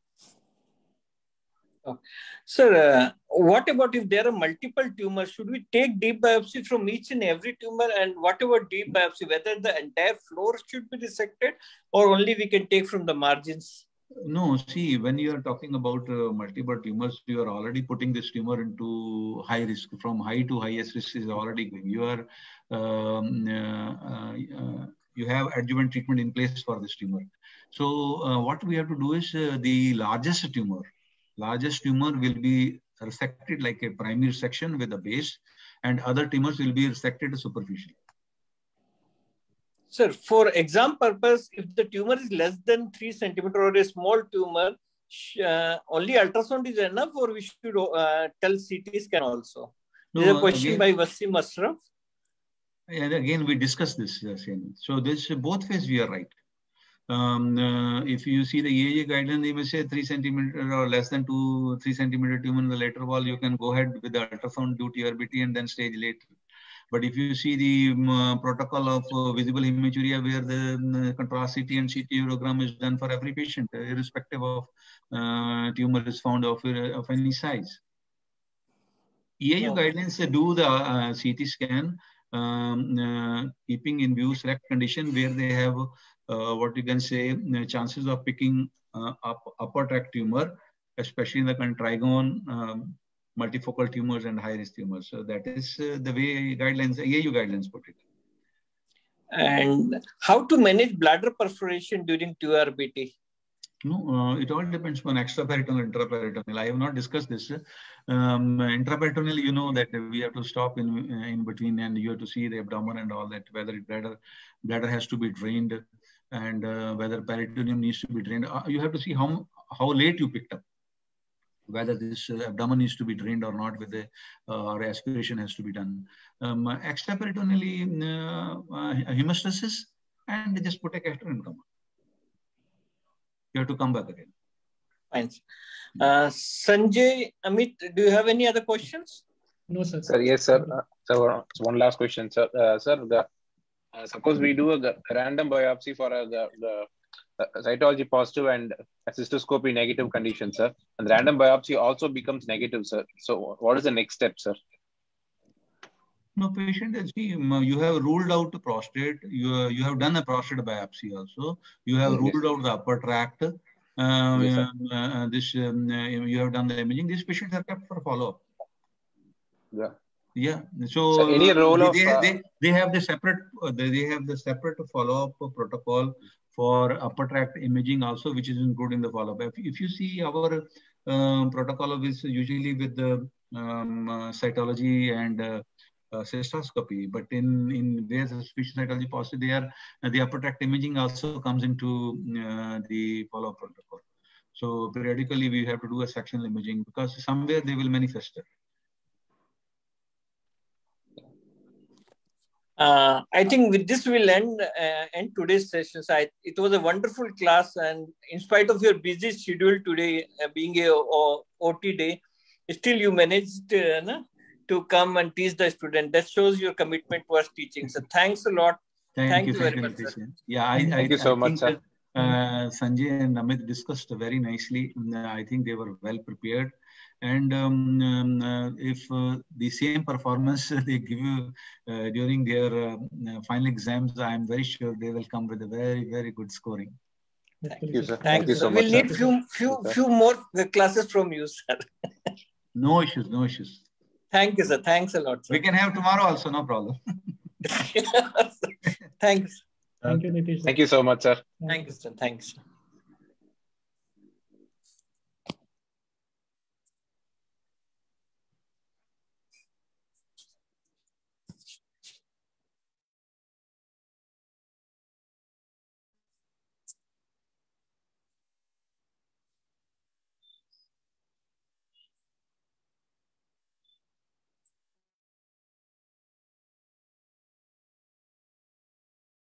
S2: Sir, what about if there are multiple tumors? Should we take deep biopsy from each and every tumor? And what about deep biopsy, whether the entire floor should be resected or only we can take from the margins?
S1: No, see, when you are talking about multiple tumors, you are already putting this tumor into high risk. From high to highest risk is already going. You are you have adjuvant treatment in place for this tumor. So what we have to do is the largest tumor will be resected like a primary section with a base, and other tumors will be resected superficially.
S2: Sir, for exam purpose, if the tumor is less than 3 centimeter or a small tumor, only ultrasound is enough, or we should tell CT scan also? This is a question by Wasim Ashraf.
S1: And again, we discussed this. So this both ways we are right. If you see the EAA guideline, they may say 3 centimeter or less than 3 centimeter tumor in the lateral wall, you can go ahead with the ultrasound, do TURBT, and then stage later. But if you see the protocol of visible hematuria, where the contrast CT and CT urogram is done for every patient, irrespective of tumor is found of any size. EAU guidelines do the CT scan, keeping in view select condition where they have what you can say chances of picking up upper tract tumor, especially in the trigone, multifocal tumors and high-risk tumors. So that is the way guidelines, EAU guidelines put it.
S2: And how to manage bladder perforation during TURBT?
S1: No, it all depends on extraperitoneal, intraperitoneal. I have not discussed this. Intraperitoneal, you know that we have to stop in between, and you have to see the abdomen and all that, whether bladder has to be drained, and whether peritoneum needs to be drained. You have to see how late you picked up, whether this abdomen needs to be drained or not, with the or aspiration has to be done. Extraperitoneally, hemostasis, and just put a catheter and come. You have to come back again.
S2: Fine. Sanjay, Amit, do you have any other questions?
S3: No, sir.
S4: Sir, yes, sir. So one last question, sir. Suppose we do a random biopsy for the cytology positive and cystoscopy negative condition, sir, and the random biopsy also becomes negative, sir. So what is the next step, sir?
S1: No, patient, see, you have ruled out the prostate. You have done a prostate biopsy also. You have ruled out the upper tract.
S4: Yes,
S1: you have done the imaging. These patients are kept for follow-up.
S4: Yeah.
S1: Yeah. So
S4: any role
S1: they have the separate follow-up protocol for upper tract imaging also, which is included in the follow-up. If you see our protocol is usually with the cytology and cystoscopy, but in where suspicious cytology positive, the upper tract imaging also comes into the follow-up protocol. So periodically we have to do a sectional imaging because somewhere they will manifest it.
S2: I think with this we'll end today's session. It was a wonderful class, and in spite of your busy schedule today, being a OT day, still you managed to come and teach the student. That shows your commitment towards teaching. So thanks a lot. Thank you very much, sir.
S1: Yeah,
S4: thank you so much, sir.
S1: Sanjay and Amit discussed very nicely. I think they were well prepared. And if the same performance they give you during their final exams, I am very sure they will come with a very, very good scoring.
S4: Thank you, sir. Thank you so much.
S2: We'll need few more classes from you, sir.
S1: No issues, no issues.
S2: Thank you, sir. Thanks a lot, sir.
S1: We can have tomorrow also, no problem.
S2: Thanks.
S3: Thank you, Nitish.
S4: Thank you so much, sir.
S2: Thank you, sir. Thanks.